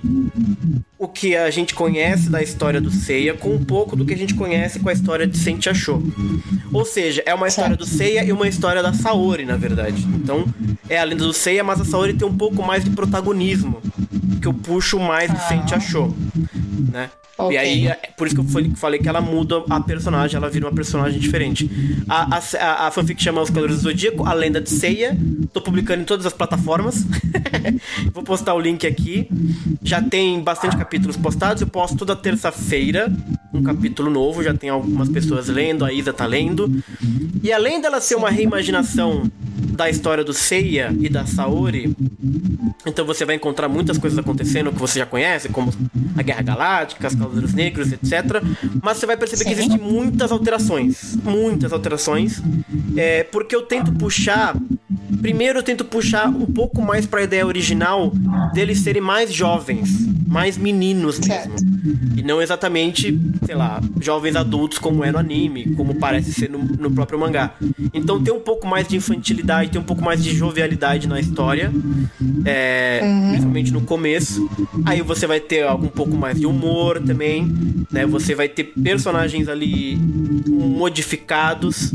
o que a gente conhece da história do Seiya com um pouco do que a gente conhece com a história de Saint Achou. Ou seja, é uma história do Seiya e uma história da Saori, na verdade. Então, é a lenda do Seiya, mas a Saori tem um pouco mais de protagonismo, que eu puxo mais de Saint Achou, né? Ok. E aí, é por isso que eu falei- falei que ela muda a personagem, ela vira uma personagem diferente. A, a, a- a fanfic chama Os Cavaleiros do Zodíaco, a lenda de Seiya. Tô publicando em todas as plataformas. Vou postar o link aqui. Já tem bastante capítulos postados. Eu posto toda terça-feira um capítulo novo. Já tem algumas pessoas lendo, a Isa tá lendo. E além dela ser uma reimaginação da história do Seiya e da Saori, então você vai encontrar muitas coisas acontecendo que você já conhece, como a Guerra Galáctica, as Cavaleiros Negros, etcétera. Mas você vai perceber que Sim. existem muitas alterações. Muitas alterações. É, porque eu tento puxar. Primeiro eu tento puxar um pouco mais pra ideia original deles serem mais jovens, mais meninos mesmo. Certo. E não exatamente, sei lá, jovens adultos como é no anime, como parece ser no, no próprio mangá. Então tem um pouco mais de infantilidade, tem um pouco mais de jovialidade na história, é, principalmente no começo. Aí você vai ter algo um pouco mais de humor também, né? Você vai ter personagens ali modificados,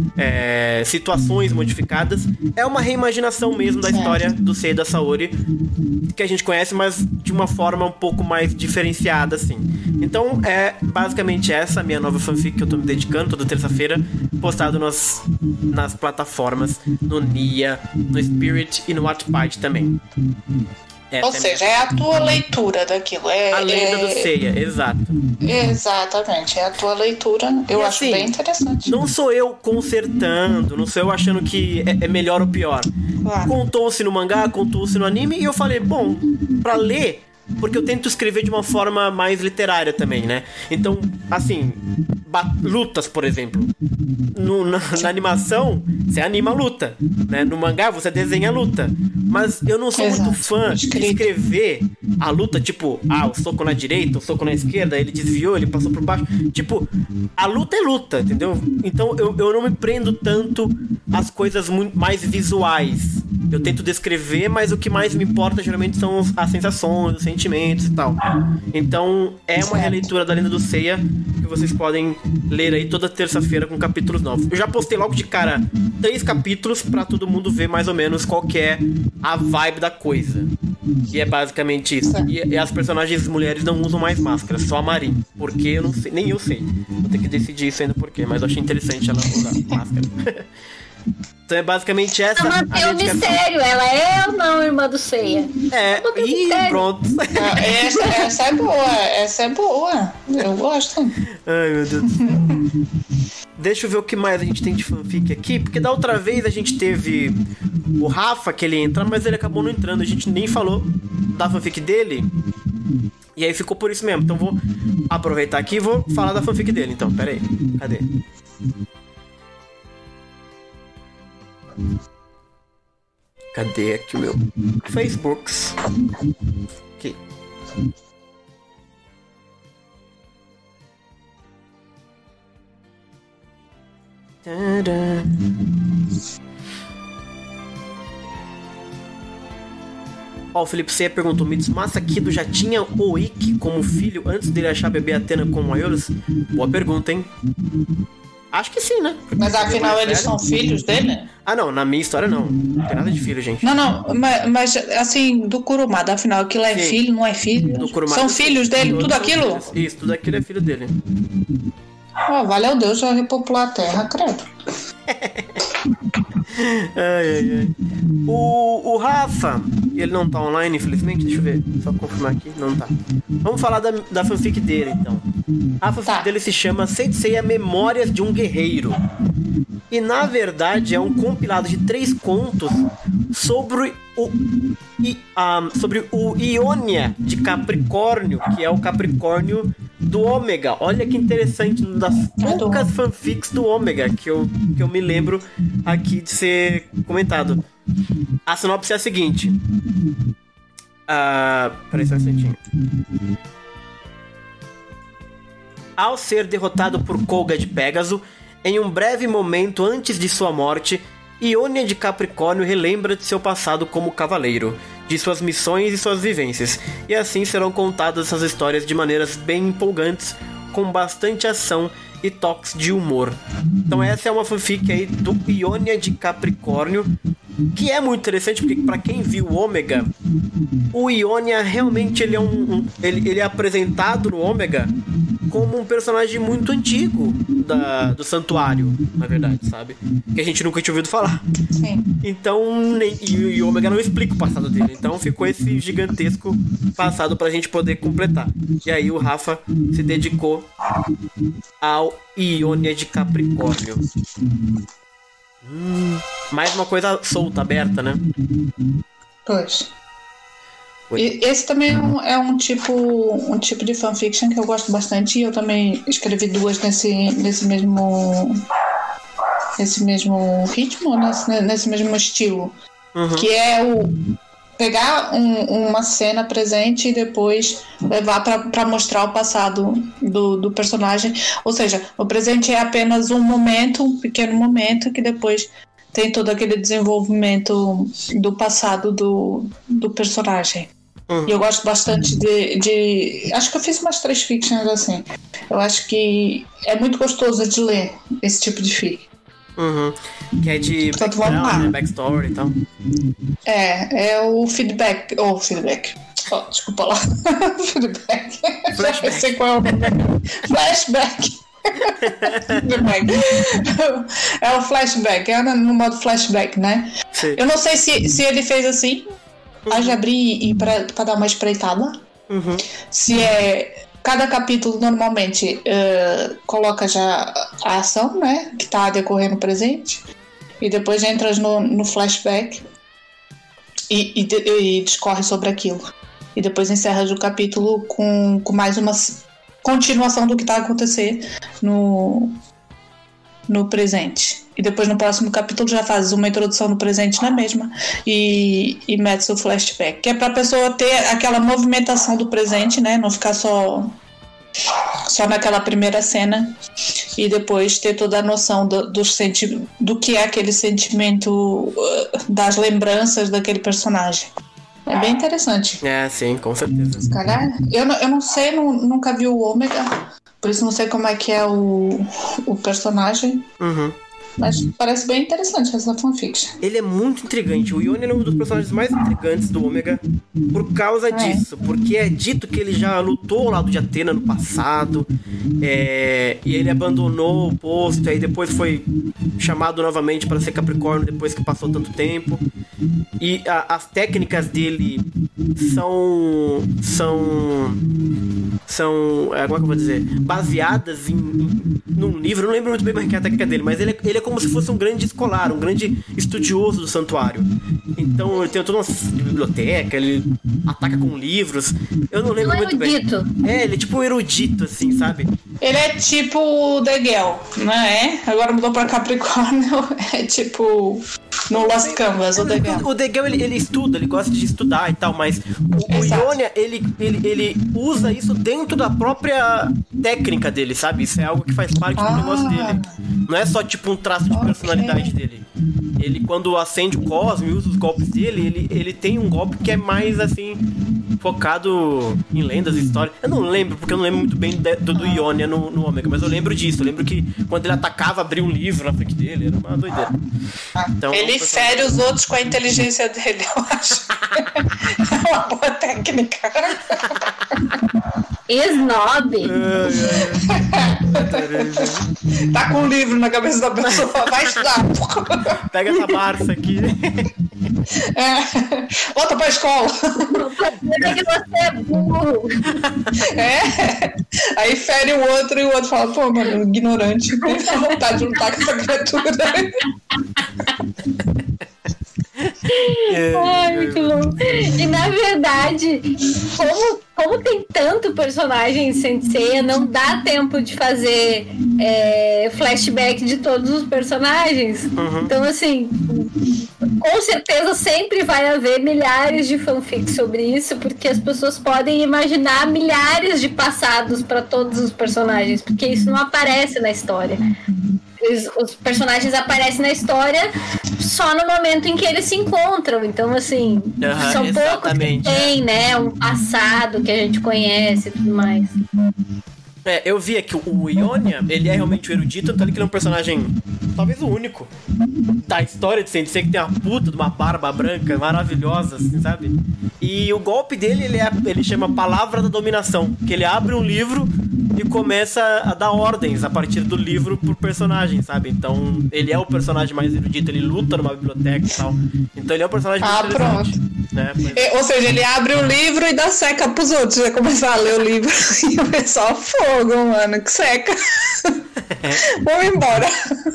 é, situações modificadas. É uma reimaginação mesmo da Certo. história do Seiya e da Saori, que a gente conhece, mas de uma forma um pouco mais diferenciada, assim. Então, é basicamente essa a minha nova fanfic que eu tô me dedicando toda terça-feira, postado nas, nas plataformas, no Nia, no Spirit e no Wattpad também. Essa Ou é a seja, é a tua leitura daquilo. É, minha- a lenda do é- Seiya, exato. Exatamente, é a tua leitura. Eu E acho assim, bem interessante. Não sou eu consertando, não sou eu achando que é, é melhor ou pior. Claro. Contou-se no mangá, contou-se no anime, e eu falei, bom, pra ler, porque eu tento escrever de uma forma mais literária também, né? Então, assim, ba- lutas, por exemplo. No- na, na animação, você anima a luta, né? No mangá, você desenha a luta. Mas eu não sou muito Exato. fã de Escrito. escrever a luta, tipo, ah, o soco na direita, o soco na esquerda, ele desviou, ele passou por baixo. Tipo, a luta é luta, entendeu? Então eu, eu não me prendo tanto às coisas muito mais visuais. Eu tento descrever, mas o que mais me importa geralmente são os- as sensações, os sentimentos e tal. Então é uma Certo. releitura da Lenda do Seiya que vocês podem ler aí toda terça-feira com capítulos novos. Eu já postei logo de cara três capítulos pra todo mundo ver mais ou menos qual que é a vibe da coisa. E é basicamente isso. Certo. E, e as personagens mulheres não usam mais máscara, só a Marin. Porque eu não sei, nem eu sei. Vou ter que decidir isso ainda por quê, mas eu achei interessante ela usar máscara. Então é basicamente essa Ela a mantém o dedicação. mistério. Ela é ou não irmã do Seiya? É, Mantém o e mistério. pronto. Ah, Essa, essa é boa, essa é boa. Eu gosto. Ai, meu Deus do céu. Deixa eu ver o que mais a gente tem de fanfic aqui, porque da outra vez a gente teve o Rafa, que ele entra, mas ele acabou não entrando. A gente nem falou da fanfic dele. E aí ficou por isso mesmo. Então vou aproveitar aqui e vou falar da fanfic dele. Então, pera aí. Cadê? Cadê aqui o meu Facebooks? Aqui. Tadã. Ó, o Felipe C perguntou: Mitsumasa Kido já tinha o Ikki como filho antes dele achar a bebê Athena como Aeolus? Boa pergunta, hein? Acho que sim, né? Porque Mas afinal eles são filhos dele? Ah, não, na minha história não. Não tem nada de filho, gente. Não, não, mas, mas assim, do Kurumada, afinal, aquilo é Sim. filho, não é filho? Do Kurumada, São filhos dele, todos tudo são aquilo? filhos. Isso, tudo aquilo é filho dele. Oh, valeu Deus, já repopular a terra, credo. Ai, ai, ai. O, o Rafa, ele não tá online, infelizmente. Deixa eu ver, só confirmar aqui. Não tá. Vamos falar da, da fanfic dele, então. A fanfic Tá. dele se chama Saint Seiya Memórias de um Guerreiro. E na verdade é um compilado de três contos sobre o, i, ah, sobre o Ionia de Capricórnio, que é o Capricórnio do Ômega. Olha que interessante, uma das poucas fanfics do Ômega que eu, que eu me lembro aqui de ser comentado. A sinopse é a seguinte. Ah, peraí só um instantinho. Ao ser derrotado por Koga de Pégaso, em um breve momento antes de sua morte, Ionia de Capricórnio relembra de seu passado como cavaleiro, de suas missões e suas vivências, e assim serão contadas essas histórias de maneiras bem empolgantes, com bastante ação e toques de humor. Então essa é uma fanfic aí do Ionia de Capricórnio, que é muito interessante porque para quem viu o Ômega, o Ionia realmente ele é um, um ele, ele é apresentado no Ômega como um personagem muito antigo da, do santuário, na verdade, sabe? Que a gente nunca tinha ouvido falar. Sim. Então, nem, e o Ômega não explica o passado dele. Então ficou esse gigantesco passado pra gente poder completar. E aí o Rafa se dedicou ao Ionia de Capricórnio. Hum, mais uma coisa solta, aberta, né? Pois. Oi. E esse também é um, é um tipo um tipo de fanfiction que eu gosto bastante, e eu também escrevi duas nesse, nesse mesmo nesse mesmo ritmo, nesse, nesse mesmo estilo. Uhum. Que é o pegar um, uma cena presente e depois levar para mostrar o passado do, do personagem. Ou seja, o presente é apenas um momento, um pequeno momento, que depois tem todo aquele desenvolvimento do passado do, do personagem. Uhum. E eu gosto bastante de, de... Acho que eu fiz umas três fictions assim. Eu acho que é muito gostoso de ler esse tipo de fic. Uhum. Que é de Portanto, vamos background, lá. né? Backstory e tal. É, é o feedback. Ou oh, feedback. Oh, desculpa lá. Feedback. Flashback. Já sei qual é o nome. Flashback. É o flashback, é no modo flashback, né? Sim. Eu não sei se, se ele fez assim, pode abrir e pra, pra dar uma espreitada. Uhum. Se é. Cada capítulo normalmente uh, coloca já a ação, né? Que tá decorrendo presente. E depois entras no, no flashback e, e, e discorre sobre aquilo. E depois encerras o capítulo com, com mais uma continuação do que tá acontecendo no, no presente. E depois no próximo capítulo já fazes uma introdução no presente na mesma e, e metes o flashback. Que é pra pessoa ter aquela movimentação do presente, né? Não ficar só, só naquela primeira cena. E depois ter toda a noção do, do, senti- do que é aquele sentimento, uh, das lembranças daquele personagem. É bem interessante. É, sim, com certeza. Se calhar, eu não, eu não sei, não, nunca vi o Ômega, por isso não sei como é que é o, o personagem, Uhum. mas parece bem interessante essa fanfiction. Ele é muito intrigante. O Ionia é um dos personagens mais intrigantes do Ômega por causa disso. Porque é dito que ele já lutou ao lado de Athena no passado. É, e ele abandonou o posto. E aí depois foi chamado novamente para ser Capricórnio depois que passou tanto tempo. E a, as técnicas dele são... São... são, é, como é que eu vou dizer, baseadas em, em num livro. Eu não lembro muito bem como é a técnica dele, mas ele é, ele é como se fosse um grande escolar, um grande estudioso do santuário. Então ele tem toda uma biblioteca, ele ataca com livros. Eu não lembro um muito erudito. bem. É, ele é tipo um erudito, assim, sabe? Ele é tipo o Degel, não é? Agora mudou pra Capricórnio, é tipo no Lost Canvas, o Degel. O Degel, ele, ele estuda, ele gosta de estudar e tal, mas o, o Ionia, ele, ele, ele usa isso dentro da própria técnica dele, sabe? Isso é algo que faz parte Ah. do negócio dele. Não é só tipo um traço de Ok. personalidade dele. Ele, quando acende o Cosmo e usa os golpes dele, ele, ele tem um golpe que é mais, assim, focado em lendas e histórias. Eu não lembro, porque eu não lembro muito bem de, do, do Ionia no, no Ômega, mas eu lembro disso. Eu lembro que quando ele atacava, abria um livro na frente dele. Era uma doideira. Então, Ele fere os outros com a inteligência dele, eu acho. É uma boa técnica. Snob. Tá com um livro na cabeça da pessoa, vai estudar. Pega essa Barça aqui. É. Volta pra escola. É que você é burro. É. Aí fere o outro e o outro fala, pô, mano, ignorante. Nem tem vontade de lutar com essa criatura. Ai, muito bom. E na verdade, como, como tem tanto personagem em Saint Seiya, não dá tempo de fazer é, flashback de todos os personagens. Uhum. Então, assim, com certeza sempre vai haver milhares de fanfics sobre isso, porque as pessoas podem imaginar milhares de passados para todos os personagens, porque isso não aparece na história. Os, os personagens aparecem na história só no momento em que eles se encontram. Então, assim, Uhum, são poucos que exatamente. tem, né? Um passado que a gente conhece e tudo mais. É, eu vi aqui o Ionia, ele é realmente o erudito, tanto que ele é um personagem, talvez o único da história de Saint Seiya que tem uma puta de uma barba branca maravilhosa, assim, sabe? E o golpe dele, ele, é, ele chama Palavra da Dominação, que ele abre um livro e começa a dar ordens a partir do livro pro personagem, sabe? Então, ele é o personagem mais erudito, ele luta numa biblioteca e tal. Então, ele é um personagem Ah, muito interessante, né? Mas- É, ou seja, ele abre o livro e dá seca pros outros. Vai começar a ler o livro e o pessoal, fogo, mano, que seca. Vamos embora.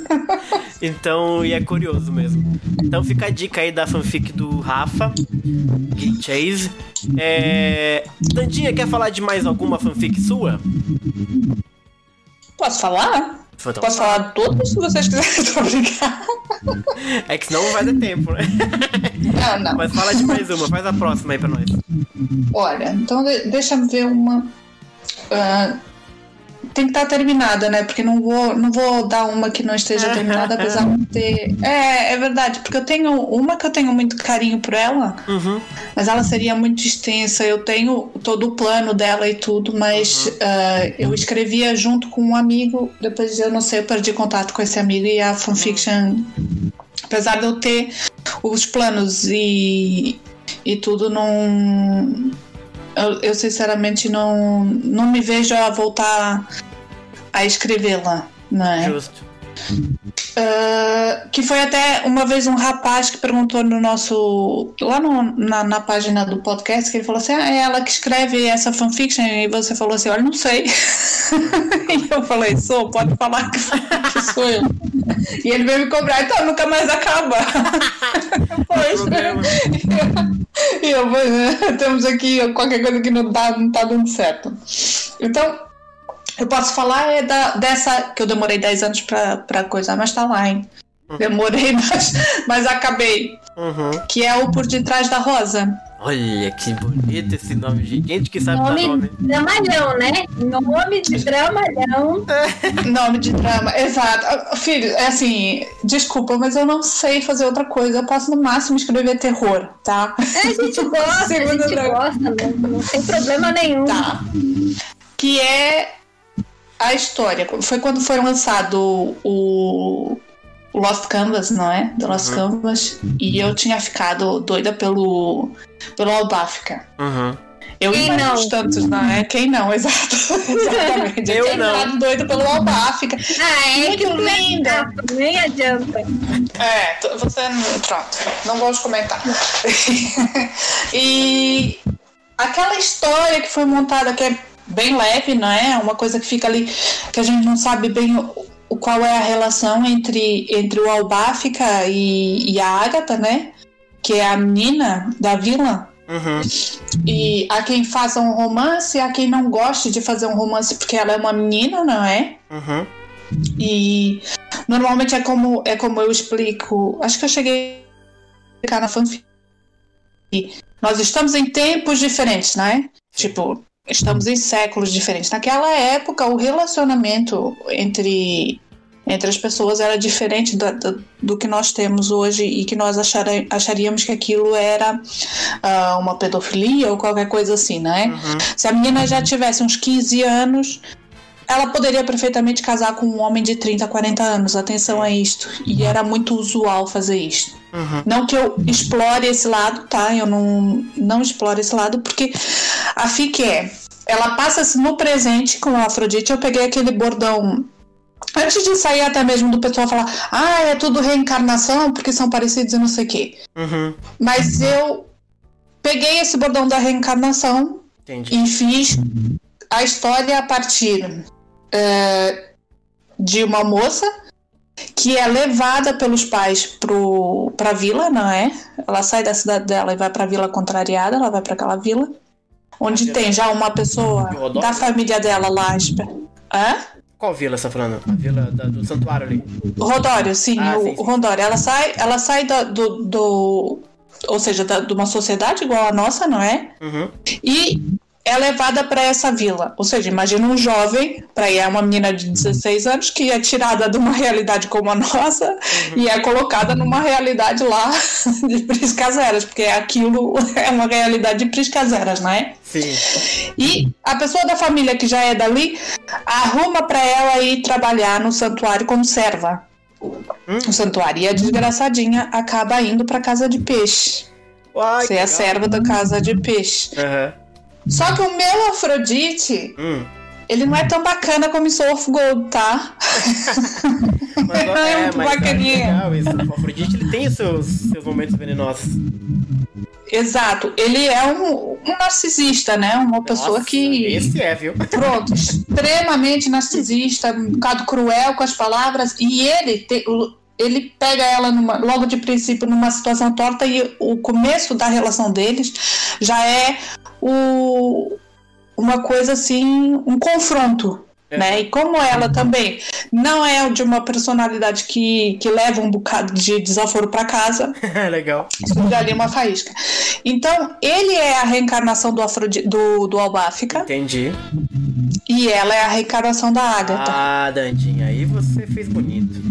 Então, e é curioso mesmo. Então fica a dica aí da fanfic do Rafa, Gay Chase. É... Dandinha, quer falar de mais alguma fanfic sua? Posso falar? Então, Posso falar tudo se vocês quiserem, tô brincando. é que senão não vai dar tempo, né? Não, não. Mas fala de mais uma, faz a próxima aí pra nós. Olha, então de- deixa eu ver uma. ah, tem que estar terminada, né? Porque não vou, não vou dar uma que não esteja terminada, apesar de ter. É, é verdade, porque eu tenho uma que eu tenho muito carinho por ela, Uhum. mas ela seria muito extensa. Eu tenho todo o plano dela e tudo, mas ah, eu escrevia junto com um amigo. Depois eu não sei, eu perdi contato com esse amigo e a fanfiction, apesar de eu ter os planos e, e tudo, não. Eu, eu sinceramente não, não me vejo a voltar a escrevê-la, não é? Justo. Uh, que foi até uma vez um rapaz que perguntou no nosso lá no, na, na página do podcast, que ele falou assim, ah, é ela que escreve essa fanfiction, e você falou assim, olha, não sei. E eu falei, sou, pode falar que, que sou eu. E ele veio me cobrar, então nunca mais acaba. Pois, né? E eu, pois, né? Temos aqui qualquer coisa que não tá, não tá dando certo. Então, eu posso falar é da, dessa que eu demorei dez anos pra, pra coisar, mas tá lá, hein? Demorei, mas, mas acabei. Uhum. Que é o Por Detrás da Rosa. Olha que bonito esse nome, gente. Gente que sabe dar Nome nome. dramalhão, né? Nome de dramalhão. Nome de drama, exato. Ah, filho, é assim, desculpa, mas eu não sei fazer outra coisa. Eu posso no máximo escrever terror, tá? É, a gente gosta, a Segundo gente drama. gosta mesmo. Não tem problema nenhum. Tá. Que é a história. Foi quando foi lançado o Lost Canvas, não é? The Lost Canvas. E eu tinha ficado doida pelo, pelo Albáfica. Uhum. Eu Quem e mais não? uns tantos, não é? Quem não, exato. Exatamente. Eu tinha não. ficado doida pelo Albáfica. Ah, é Muito que tu linda. nem adianta. É, t- você. Pronto, não gosto de comentar. E aquela história que foi montada, que é bem leve, não é? Uma coisa que fica ali, que a gente não sabe bem o, o qual é a relação entre, entre o Albáfica e, e a Ágata, né? Que é a menina da vila. Uhum. E há quem faça um romance, há quem não goste de fazer um romance porque ela é uma menina, não é? Uhum. E normalmente é como, é como eu explico. Acho que eu cheguei a explicar na fanfic. Nós estamos em tempos diferentes, né? Tipo, estamos em séculos diferentes. Naquela época, o relacionamento entre, entre as pessoas era diferente do, do, do que nós temos hoje e que nós achara, acharíamos que aquilo era uh, uma pedofilia ou qualquer coisa assim, né? Uhum. Se a menina já tivesse uns quinze anos, ela poderia perfeitamente casar com um homem de trinta, quarenta anos. Atenção a isto. E era muito usual fazer isto. Uhum. Não que eu explore esse lado, tá? Eu não, não exploro esse lado, porque a fic é... Ela passa-se no presente com a Afrodite. Eu peguei aquele bordão... Antes de sair até mesmo do pessoal falar, ah, é tudo reencarnação, porque são parecidos e não sei o quê. Uhum. Mas eu peguei esse bordão da reencarnação. Entendi. E fiz a história a partir... É, de uma moça que é levada pelos pais pro, pra vila, não é? Ela sai da cidade dela e vai pra vila contrariada, ela vai pra aquela vila, onde vila? Tem já uma pessoa da família dela lá. Hã? Qual vila você tá falando? A vila da, do santuário ali? Rodório, sim, ah, o, sim, sim. o Rodório. Ela sai, ela sai da, do, do... Ou seja, da, de uma sociedade igual a nossa, não é? Uhum. E... é levada para essa vila. Ou seja, imagina um jovem, para ir é uma menina de dezesseis anos, que é tirada de uma realidade como a nossa, uhum, e é colocada numa realidade lá de priscaseras, porque aquilo é uma realidade de priscaseras, não é? Sim. E a pessoa da família que já é dali arruma para ela ir trabalhar no santuário como serva. Hum. No santuário. E a desgraçadinha acaba indo para casa de peixe. Uai, ser a serva da casa de peixe. Uhum. Só que o meu Afrodite, hum. ele não é tão bacana como o Soul of Gold, tá? Mas, não é, é muito bacaninha. É legal isso. O Afrodite, ele tem os seus, seus momentos venenosos. Exato. Ele é um, um narcisista, né? Uma pessoa Nossa, que... esse é, viu? Pronto. Extremamente narcisista, um bocado cruel com as palavras. E ele... Te, ele pega ela numa, logo de princípio numa situação torta e o começo da relação deles já é o, uma coisa assim, um confronto, é. Né? E como ela também não é de uma personalidade que, que leva um bocado de desaforo para casa, legal. Surge ali uma faísca. Então ele é a reencarnação do, Afrodi, do, do Albáfica. Entendi. E ela é a reencarnação da Ágata. Ah, Dandinha, aí você fez bonito.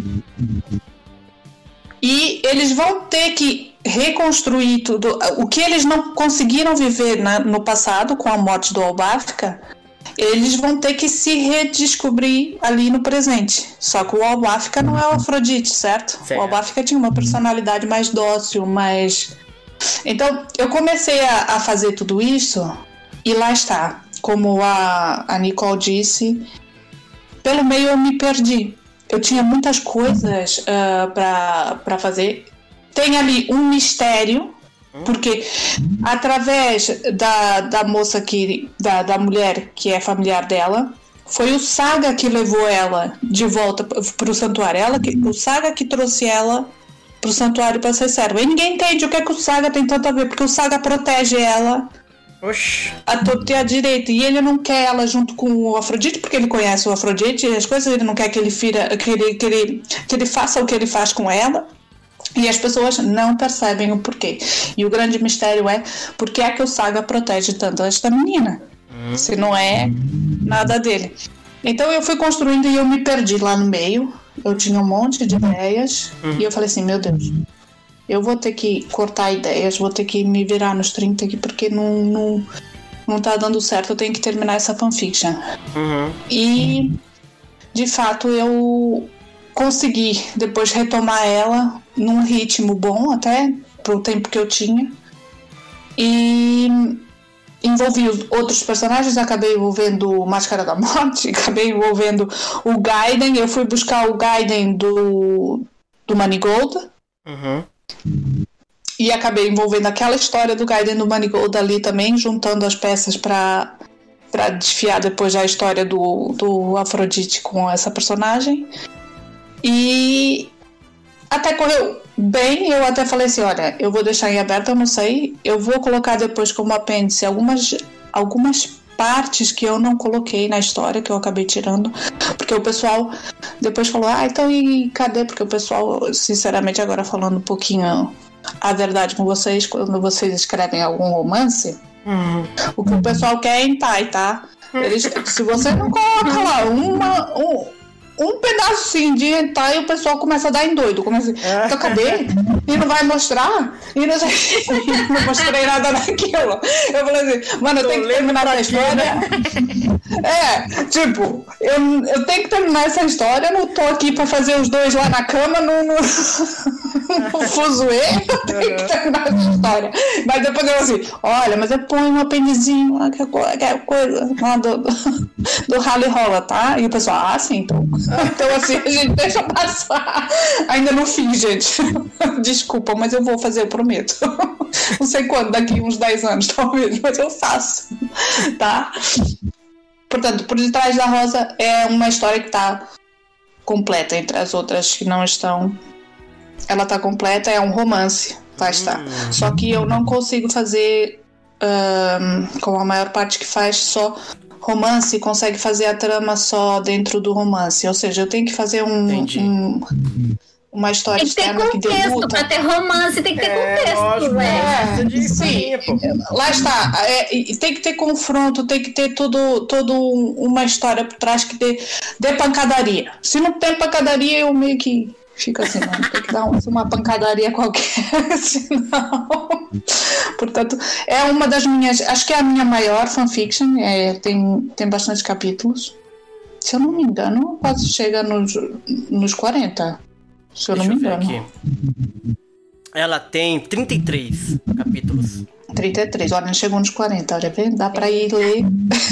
E eles vão ter que reconstruir tudo. O que eles não conseguiram viver na, no passado, com a morte do Albáfica, eles vão ter que se redescobrir ali no presente. Só que o Albáfica não é o Afrodite, certo? certo? O Albáfica tinha uma personalidade mais dócil, mais... Então, eu comecei a, a fazer tudo isso, e lá está. Como a, a Nicole disse, pelo meio eu me perdi. Eu tinha muitas coisas uh, para fazer. Tem ali um mistério, porque através da, da moça que, da, da mulher que é familiar dela, foi o Saga que levou ela de volta para o santuário. Ela que, o Saga que trouxe ela para o santuário para ser serva. E ninguém entende o que, é que o Saga tem tanto a ver, porque o Saga protege ela. Oxi. A torta e a direita. E ele não quer ela junto com o Afrodite, porque ele conhece o Afrodite e as coisas, ele não quer que ele, fira, que, ele, que, ele, que ele faça o que ele faz com ela. E as pessoas não percebem o porquê. E o grande mistério é por que é que o Saga protege tanto esta menina, hum. se não é nada dele. Então eu fui construindo e eu me perdi lá no meio. Eu tinha um monte de ideias hum. e eu falei assim, meu Deus, eu vou ter que cortar ideias, vou ter que me virar nos trinta aqui, porque não, não, não tá dando certo, eu tenho que terminar essa fanfiction. Uhum. E, de fato, eu consegui depois retomar ela num ritmo bom, até pro tempo que eu tinha. E envolvi outros personagens, acabei envolvendo o Máscara da Morte, acabei envolvendo o Gaiden, eu fui buscar o Gaiden do, do Manigold. Uhum. E acabei envolvendo aquela história do Gaiden do Manigold ali também, juntando as peças para pra desfiar depois a história do, do Afrodite com essa personagem. E até correu bem, eu até falei assim, olha, eu vou deixar em aberto, eu não sei, eu vou colocar depois como apêndice algumas, algumas partes que eu não coloquei na história, que eu acabei tirando, porque o pessoal depois falou, ah, então e cadê? Porque o pessoal, sinceramente, agora falando um pouquinho a verdade com vocês, quando vocês escrevem algum romance, uhum. o que o pessoal quer é hentai, tá? Eles, se você não coloca lá uma... Um, um pedacinho de hentai, o pessoal começa a dar em doido. Começa a então cadê? E não vai mostrar? E não, não mostrei nada daquilo. Eu falei assim, mano, eu tenho que terminar essa história. É, tipo, eu, eu tenho que terminar essa história. Eu não tô aqui pra fazer os dois lá na cama no, no, no fuzuê. Eu tenho que terminar essa história. Mas depois eu assim, olha, mas eu ponho um apendizinho lá, que é coisa lá do, do, do rally rola, tá? E o pessoal, ah, sim, então. Então assim, a gente deixa passar. Ainda no fim, gente. Desculpa, mas eu vou fazer, eu prometo. Não sei quando, daqui uns dez anos talvez, mas eu faço. Tá? Portanto, Por Detrás da Rosa é uma história que está completa entre as outras que não estão. Ela está completa, é um romance, vai estar. Só que eu não consigo fazer um, como a maior parte que faz só romance, consegue fazer a trama só dentro do romance. Ou seja, eu tenho que fazer um, um uma história externa que dê luta. Tem que ter contexto, pra ter romance tem que ter é, contexto, lógico, é, é, sim, lá está, é, tem que ter confronto, tem que ter tudo, tudo uma história por trás que dê, dê pancadaria. Se não tem pancadaria, eu meio que fico assim, não, tem que dar uma, uma pancadaria qualquer, senão... Portanto, é uma das minhas, acho que é a minha maior fanfiction, é, tem, tem bastante capítulos. Se eu não me engano, quase chega nos, nos quarenta. Se eu Deixa não me engano. Aqui. Ela tem trinta e três capítulos. trinta e três, olha, chegou nos quarenta, olha, dá pra ir ler.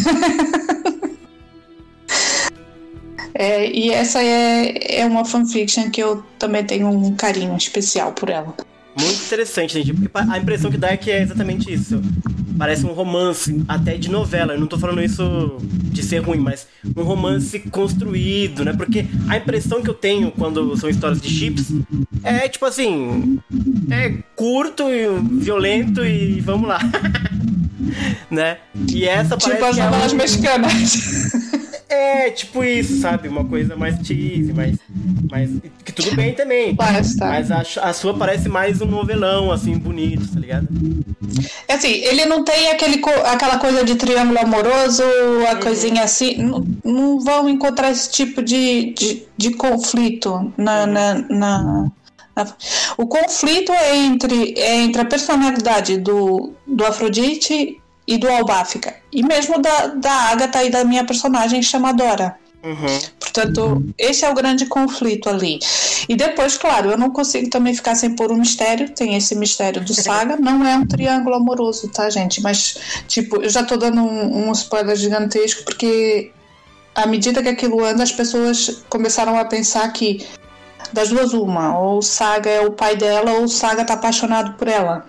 É, e essa é, é uma fanfiction que eu também tenho um carinho especial por ela. Muito interessante, gente, porque a impressão que dá é que é exatamente isso. Parece um romance, até de novela. Eu não tô falando isso de ser ruim, mas um romance construído, né? Porque a impressão que eu tenho quando são histórias de chips é, tipo assim, é curto e violento e vamos lá. Né? E essa parece tipo as novelas é um... mexicanas. É, tipo isso, sabe? Uma coisa mais cheesy, mais, mais... que tudo bem também. Basta. Mas a, a sua parece mais um novelão, assim, bonito, tá ligado? É assim, ele não tem aquele, aquela coisa de triângulo amoroso, a uhum. coisinha assim. Não, não vão encontrar esse tipo de, de, de conflito na... Uhum. na, na... O conflito é entre, é entre a personalidade do, do Afrodite e do Albáfica, e mesmo da, da Agatha e da minha personagem chamadora. Uhum. Portanto, esse é o grande conflito ali. E depois, claro, eu não consigo também ficar sem pôr um mistério. Tem esse mistério do Saga. Não é um triângulo amoroso, tá, gente? Mas, tipo, eu já tô dando um, um spoiler gigantesco, porque à medida que aquilo anda, as pessoas começaram a pensar que das duas uma, ou o Saga é o pai dela, ou o Saga tá apaixonado por ela.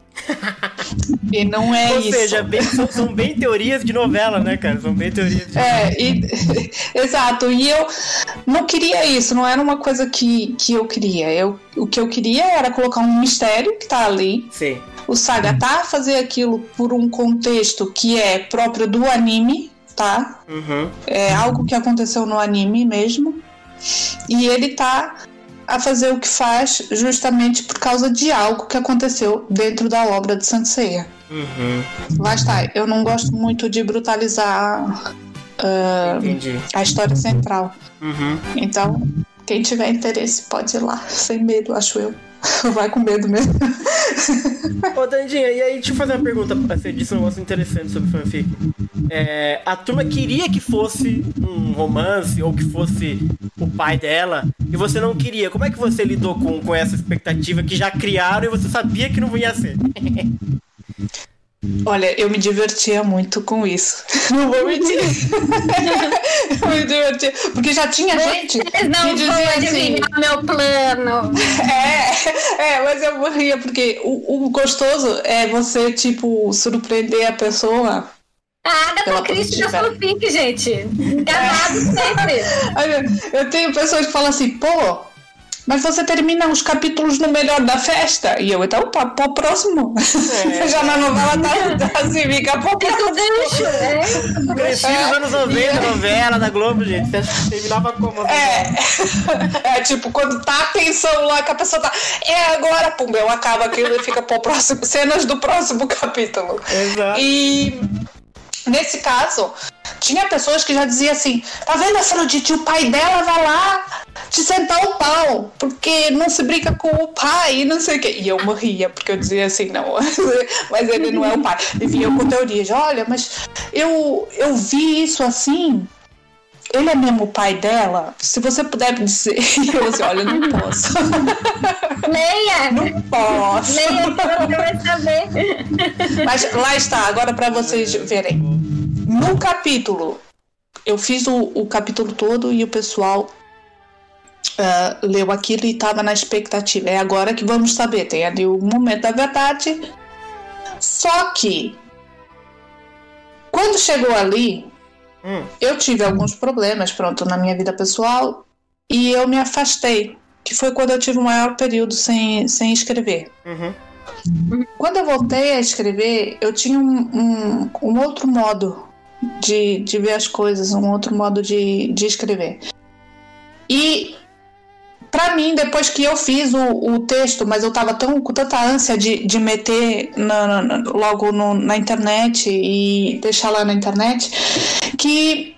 E não é Ou isso. Ou seja, bem, são, são bem teorias de novela, né, cara? São bem teorias de É, e, exato. E eu não queria isso, não era uma coisa que, que eu queria. Eu, o que eu queria era colocar um mistério que tá ali. Sim. O Saga tá a fazer aquilo por um contexto que é próprio do anime, tá? Uhum. É algo que aconteceu no anime mesmo. E ele tá a fazer o que faz justamente por causa de algo que aconteceu dentro da obra de Saint Seiya. Uhum. Lá está, eu não gosto muito de brutalizar uh, a história central. Uhum. Então, quem tiver interesse pode ir lá, sem medo, acho eu. Vai com medo mesmo. Ô, Dandinha, e aí, deixa eu fazer uma pergunta. Você disse um negócio interessante sobre fanfic. É, a turma queria que fosse um romance ou que fosse o pai dela e você não queria. Como é que você lidou com, com essa expectativa que já criaram e você sabia que não ia ser? Olha, eu me divertia muito com isso. Não vou mentir. Eu me divertia. Porque já tinha gente Vocês não que vão adivinhar assim, meu plano. É, é, mas eu morria porque o, o gostoso é você, tipo, surpreender a pessoa A Agatha Christie da fanfic, gente. Enganado é. sempre. Eu tenho pessoas que falam assim, pô, mas você termina os capítulos no melhor da festa. E eu, então, pá, pro próximo. É. Já na novela tá assim, fica pro próximo. É. Cresci nos anos noventa, é. novela da Globo, gente. Terminava como? É. É tipo, quando tá a tensão lá, que a pessoa tá. É agora, pum, eu acaba aquilo e fica pro próximo. Cenas do próximo capítulo. Exato. E nesse caso, tinha pessoas que já diziam assim, tá vendo, Afrodite, o pai dela vai lá te sentar o pau, porque não se brinca com o pai e não sei o quê. E eu morria, porque eu dizia assim, não, mas ele não é o pai. E vinha com teorias, olha, mas eu, eu vi isso assim, ele é mesmo o pai dela? Se você puder me dizer. Eu assim, olha, não posso. Leia! Não posso. Leia, você vai saber. Mas lá está, agora para vocês verem. No capítulo, eu fiz o, o capítulo todo e o pessoal uh, leu aquilo e estava na expectativa. É agora que vamos saber, tem ali o momento da verdade. Só que, quando chegou ali, hum. eu tive alguns problemas, pronto, na minha vida pessoal e eu me afastei, que foi quando eu tive o maior período sem, sem escrever. Uhum. Quando eu voltei a escrever, eu tinha um, um, um outro modo de, de ver as coisas, um outro modo de, de escrever. E pra mim, depois que eu fiz o, o texto, mas eu tava tão, com tanta ânsia de, de meter na, na, logo no, na internet e deixar lá na internet, que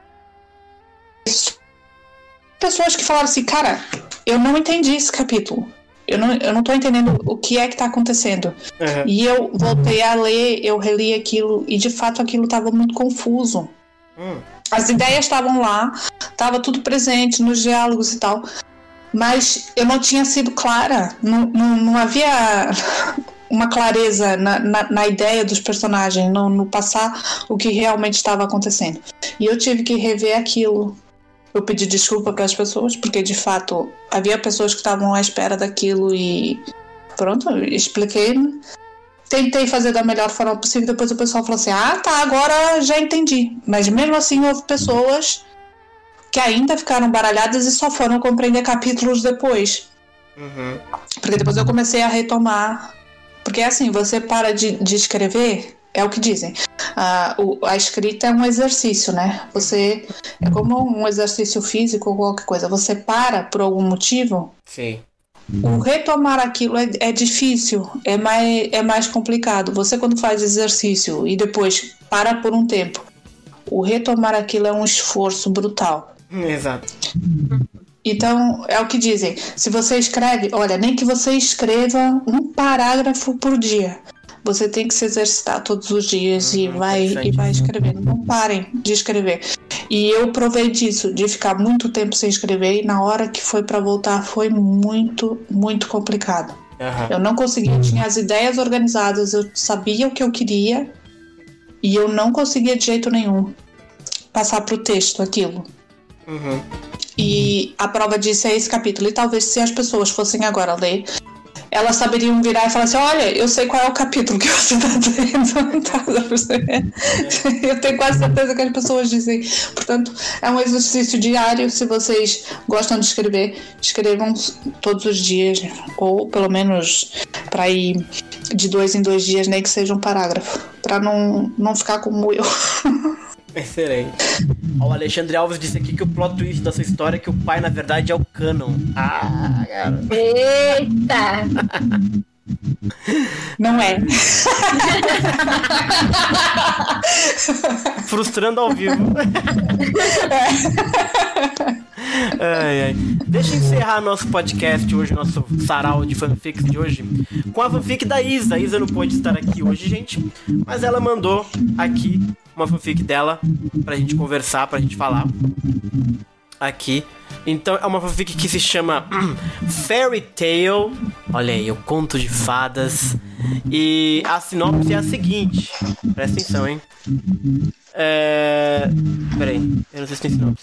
pessoas que falaram assim, cara, eu não entendi esse capítulo. Eu não, eu não tô entendendo o que é que tá acontecendo. Uhum. E eu voltei a ler, eu reli aquilo, e de fato aquilo tava muito confuso. Uhum. As ideias estavam lá, tava tudo presente nos diálogos e tal, mas eu não tinha sido clara, não, não, não havia uma clareza na, na, na ideia dos personagens, no, no passar o que realmente estava acontecendo. E eu tive que rever aquilo. Eu pedi desculpa para as pessoas, porque de fato havia pessoas que estavam à espera daquilo e pronto, eu expliquei. Tentei fazer da melhor forma possível, depois o pessoal falou assim, ah tá, agora já entendi. Mas mesmo assim houve pessoas que ainda ficaram baralhadas e só foram compreender capítulos depois. Uhum. Porque depois eu comecei a retomar. Porque assim, você para de, de escrever, é o que dizem. A, o, a escrita é um exercício, né? Você é como um exercício físico ou qualquer coisa. Você para por algum motivo. Sim. O retomar aquilo é, é difícil, é mais, é mais complicado. Você quando faz exercício e depois para por um tempo, o retomar aquilo é um esforço brutal. Exato. Então, é o que dizem. Se você escreve, olha, nem que você escreva um parágrafo por dia. Você tem que se exercitar todos os dias uhum, e, vai, e vai escrevendo. Não parem de escrever. E eu provei disso, de ficar muito tempo sem escrever, e na hora que foi para voltar foi muito, muito complicado. Uhum. Eu não conseguia, eu tinha as ideias organizadas, eu sabia o que eu queria e eu não conseguia de jeito nenhum passar pro texto aquilo. Uhum. E a prova disso é esse capítulo. E talvez se as pessoas fossem agora ler, elas saberiam virar e falar assim, olha, eu sei qual é o capítulo que você está lendo. Tá, eu tenho quase certeza que as pessoas dizem. Portanto, é um exercício diário. Se vocês gostam de escrever, escrevam todos os dias, ou pelo menos para ir de dois em dois dias, nem que seja um parágrafo, para não, não ficar como eu. Excelente. Ó, o Alexandre Alves disse aqui que o plot twist da sua história é que o pai, na verdade, é o Canon. Ah, cara. Eita! Não é. Frustrando ao vivo. Ai, ai. Deixa eu encerrar nosso podcast hoje, nosso sarau de fanfics de hoje, com a fanfic da Isa. A Isa não pôde estar aqui hoje, gente, mas ela mandou aqui uma fanfic dela pra gente conversar, pra gente falar aqui. Então é uma fanfic que se chama Fairy Tale. Olha aí, o conto de fadas. E a sinopse é a seguinte. Presta atenção, hein. É... Peraí, eu não sei se tem sinopse.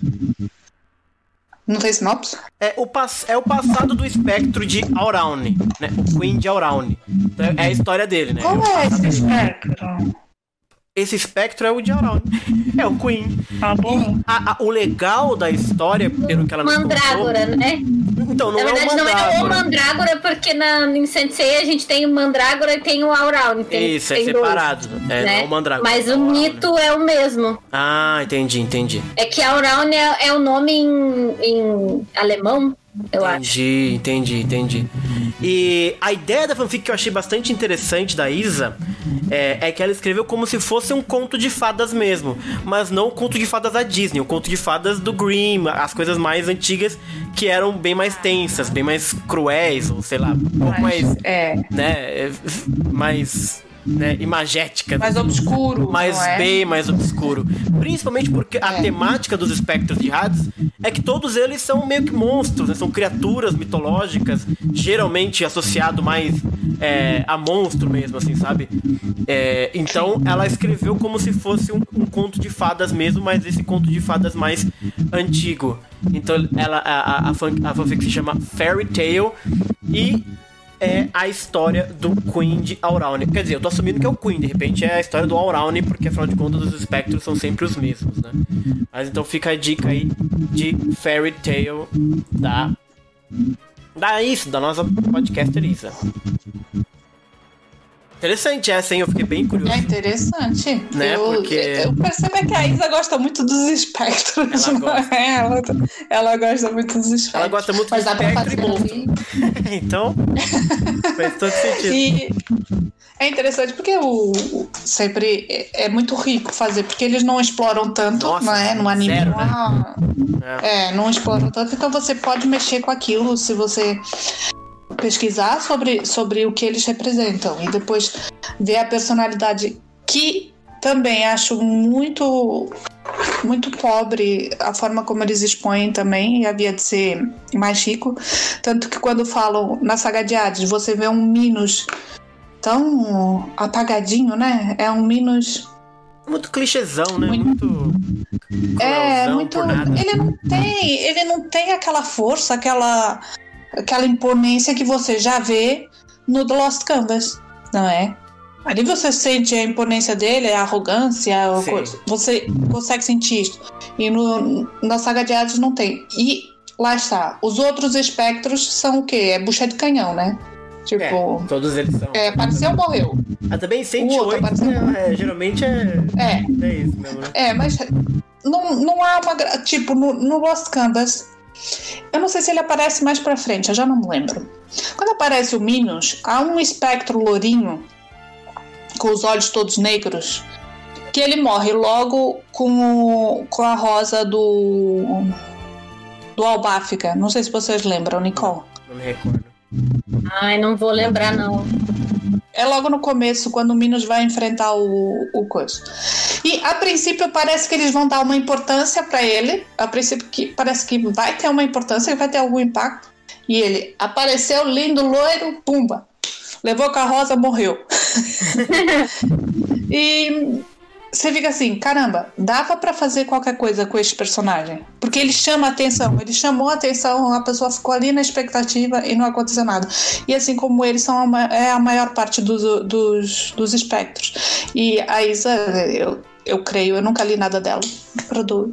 Não tem sinopse? É o, pass- é o passado do espectro de Auraune, né? O Queen de Auraune. Então, é a história dele, né? Como é esse espectro? esse espectro é o de Auraune. É o Queen. Tá bom. A, a, o legal da história, pelo que ela nos Mandrágora, contou, né? Então, não Na verdade, é o não é o Mandrágora. Mandrágora, porque na, em Sensei a gente tem o Mandrágora e tem o Auraune. Tem, Isso, é tem separado. dois, É, né? não é o Mandrágora. Mas é o Auraune. mito é o mesmo. Ah, entendi, entendi. É que Auraune é, é o nome em, em alemão, eu acho. Entendi, entendi, entendi. E a ideia da fanfic que eu achei bastante interessante da Isa é, é que ela escreveu como se fosse um conto de fadas mesmo, mas não o conto de fadas da Disney, o conto de fadas do Grimm, as coisas mais antigas que eram bem mais tensas, bem mais cruéis, ou sei lá, um pouco mais, É, né, mais, né, imagéticas. mais obscuro. mais não é? bem mais obscuro. Principalmente porque a É. temática dos espectros de Hades é que todos eles são meio que monstros, né? São criaturas mitológicas, geralmente associado mais é, a monstro mesmo, assim, sabe? É, então ela escreveu como se fosse um, um conto de fadas mesmo, mas esse conto de fadas mais antigo. Então ela, a, a, a, fan, a fanfic se chama Fairy Tale e é a história do Queen de Auraune. Quer dizer, eu tô assumindo que é o Queen, de repente é a história do Auraune, porque afinal de contas os espectros são sempre os mesmos, né? Mas então fica a dica aí de Fairy Tale da... da isso, da nossa podcaster Isa. Interessante essa, hein? Eu fiquei bem curioso. É interessante. Né, Eu, porque- eu percebo que a Isa gosta muito dos espectros. Ela não gosta. é? Ela, ela gosta muito dos espectros. Ela gosta muito Mas do dá pra espectro e fazer monstro. ali. Então, faz todo sentido. E é interessante porque o, o- sempre é, é muito rico fazer, porque eles não exploram tanto, Nossa, não é? No anime. zero, não, né? há- É. é, não exploram tanto, então você pode mexer com aquilo se você pesquisar sobre, sobre o que eles representam e depois ver a personalidade, que também acho muito muito pobre a forma como eles expõem também, e havia de ser mais rico, tanto que quando falam na saga de Hades você vê um Minos tão apagadinho, né? É um Minos Muito clichêzão, né? Muito- Muito... é cruelzão muito por nada. ele não tem ele não tem aquela força, aquela aquela imponência que você já vê no The Lost Canvas, não é? Ali você sente a imponência dele, a arrogância, a Sim. coisa. Você consegue sentir isso. E no, na saga de Hades não tem. E lá está. Os outros espectros são o quê? É bucha de canhão, né? Tipo, É, todos eles são. é, apareceu ou morreu. Ah, também O outro cento e oito, apareceu. né? É, geralmente é... É, é isso mesmo, né? é, mas não, não há uma. gra- Tipo, no, no Lost Canvas, eu não sei se ele aparece mais pra frente, eu já não me lembro. Quando aparece o Minos, há um espectro lourinho, com os olhos todos negros, que ele morre logo com, o- com a rosa do. do Albáfica. Não sei se vocês lembram, Nicole. Não me recordo. Ai, não vou lembrar, não. É logo no começo, quando o Minos vai enfrentar o, o coisa. E a princípio parece que eles vão dar uma importância pra ele. A princípio que parece que vai ter uma importância, que vai ter algum impacto. E ele apareceu lindo, loiro, pumba. Levou a carroça, morreu. E você fica assim, caramba, dava pra fazer qualquer coisa com esse personagem. Porque ele chama a atenção, ele chamou a atenção, a pessoa ficou ali na expectativa e não aconteceu nada. E assim como eles são a, ma- é a maior parte dos, dos, dos espectros. E a Isa, eu, eu creio, eu nunca li nada dela, produz.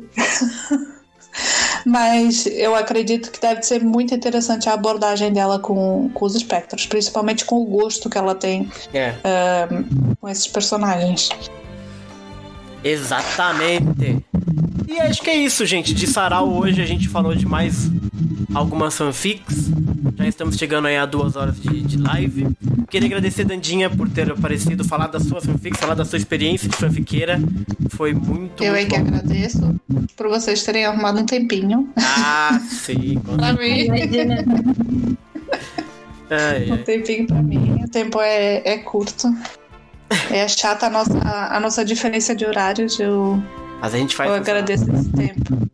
Mas eu acredito que deve ser muito interessante a abordagem dela com, com os espectros, principalmente com o gosto que ela tem É, com esses personagens. exatamente. E acho que é isso, gente. De Sarau hoje a gente falou de mais algumas fanfics. Já estamos chegando aí a duas horas de, de live. Queria agradecer, Dandinha, por ter aparecido, falar das suas fanfics, falar da sua experiência de fanfiqueira. Foi muito, Eu muito é que bom. agradeço por vocês terem arrumado um tempinho Ah, sim. com- pra mim. Imagina. Ai, Um ai. tempinho pra mim. O tempo é, é curto. É chata a nossa, a nossa diferença de horários. Eu, Mas a gente faz. eu funcionar. agradeço esse tempo.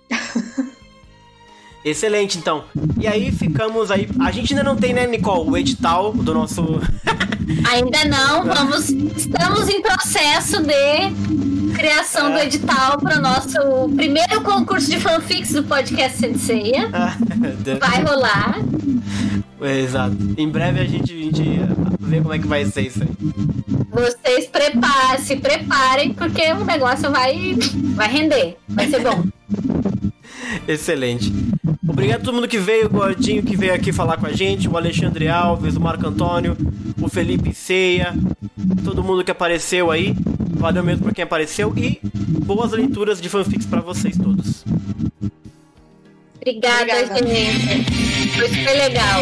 Excelente, então. E aí ficamos aí. A gente ainda não tem, né, Nicole, o edital do nosso. Ainda não, vamos. Estamos em processo de criação do edital para o nosso primeiro concurso de fanfics do podcast Senseia. Vai rolar. Exato. Em breve a gente, a gente vê como é que vai ser isso aí. Vocês preparem, se preparem, porque o negócio vai, vai render. Vai ser bom. Excelente. Obrigado a todo mundo que veio, o Gordinho que veio aqui falar com a gente, o Alexandre Alves, o Marco Antônio, o Felipe Ceia, todo mundo que apareceu aí. Valeu mesmo por quem apareceu e boas leituras de fanfics pra vocês todos. Obrigada, Obrigada. gente. Foi super legal.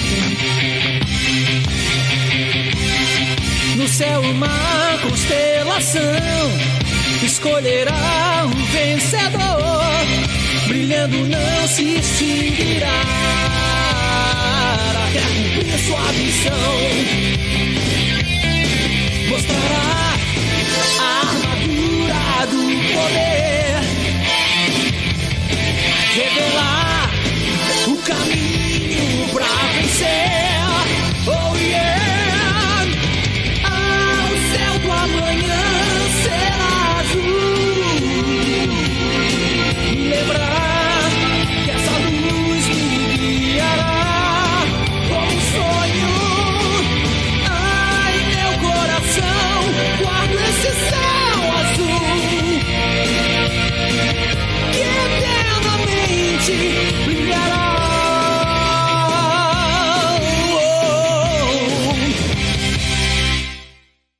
No céu uma constelação escolherá um vencedor, brilhando não se extinguirá até cumprir sua missão. Mostrará a armadura do poder, revelar o caminho pra vencer. Oh yeah! Ah, o céu do amanhã será azul. Lembrar que essa luz me guiará como um sonho. Ai, meu coração, guardo esse céu azul que eternamente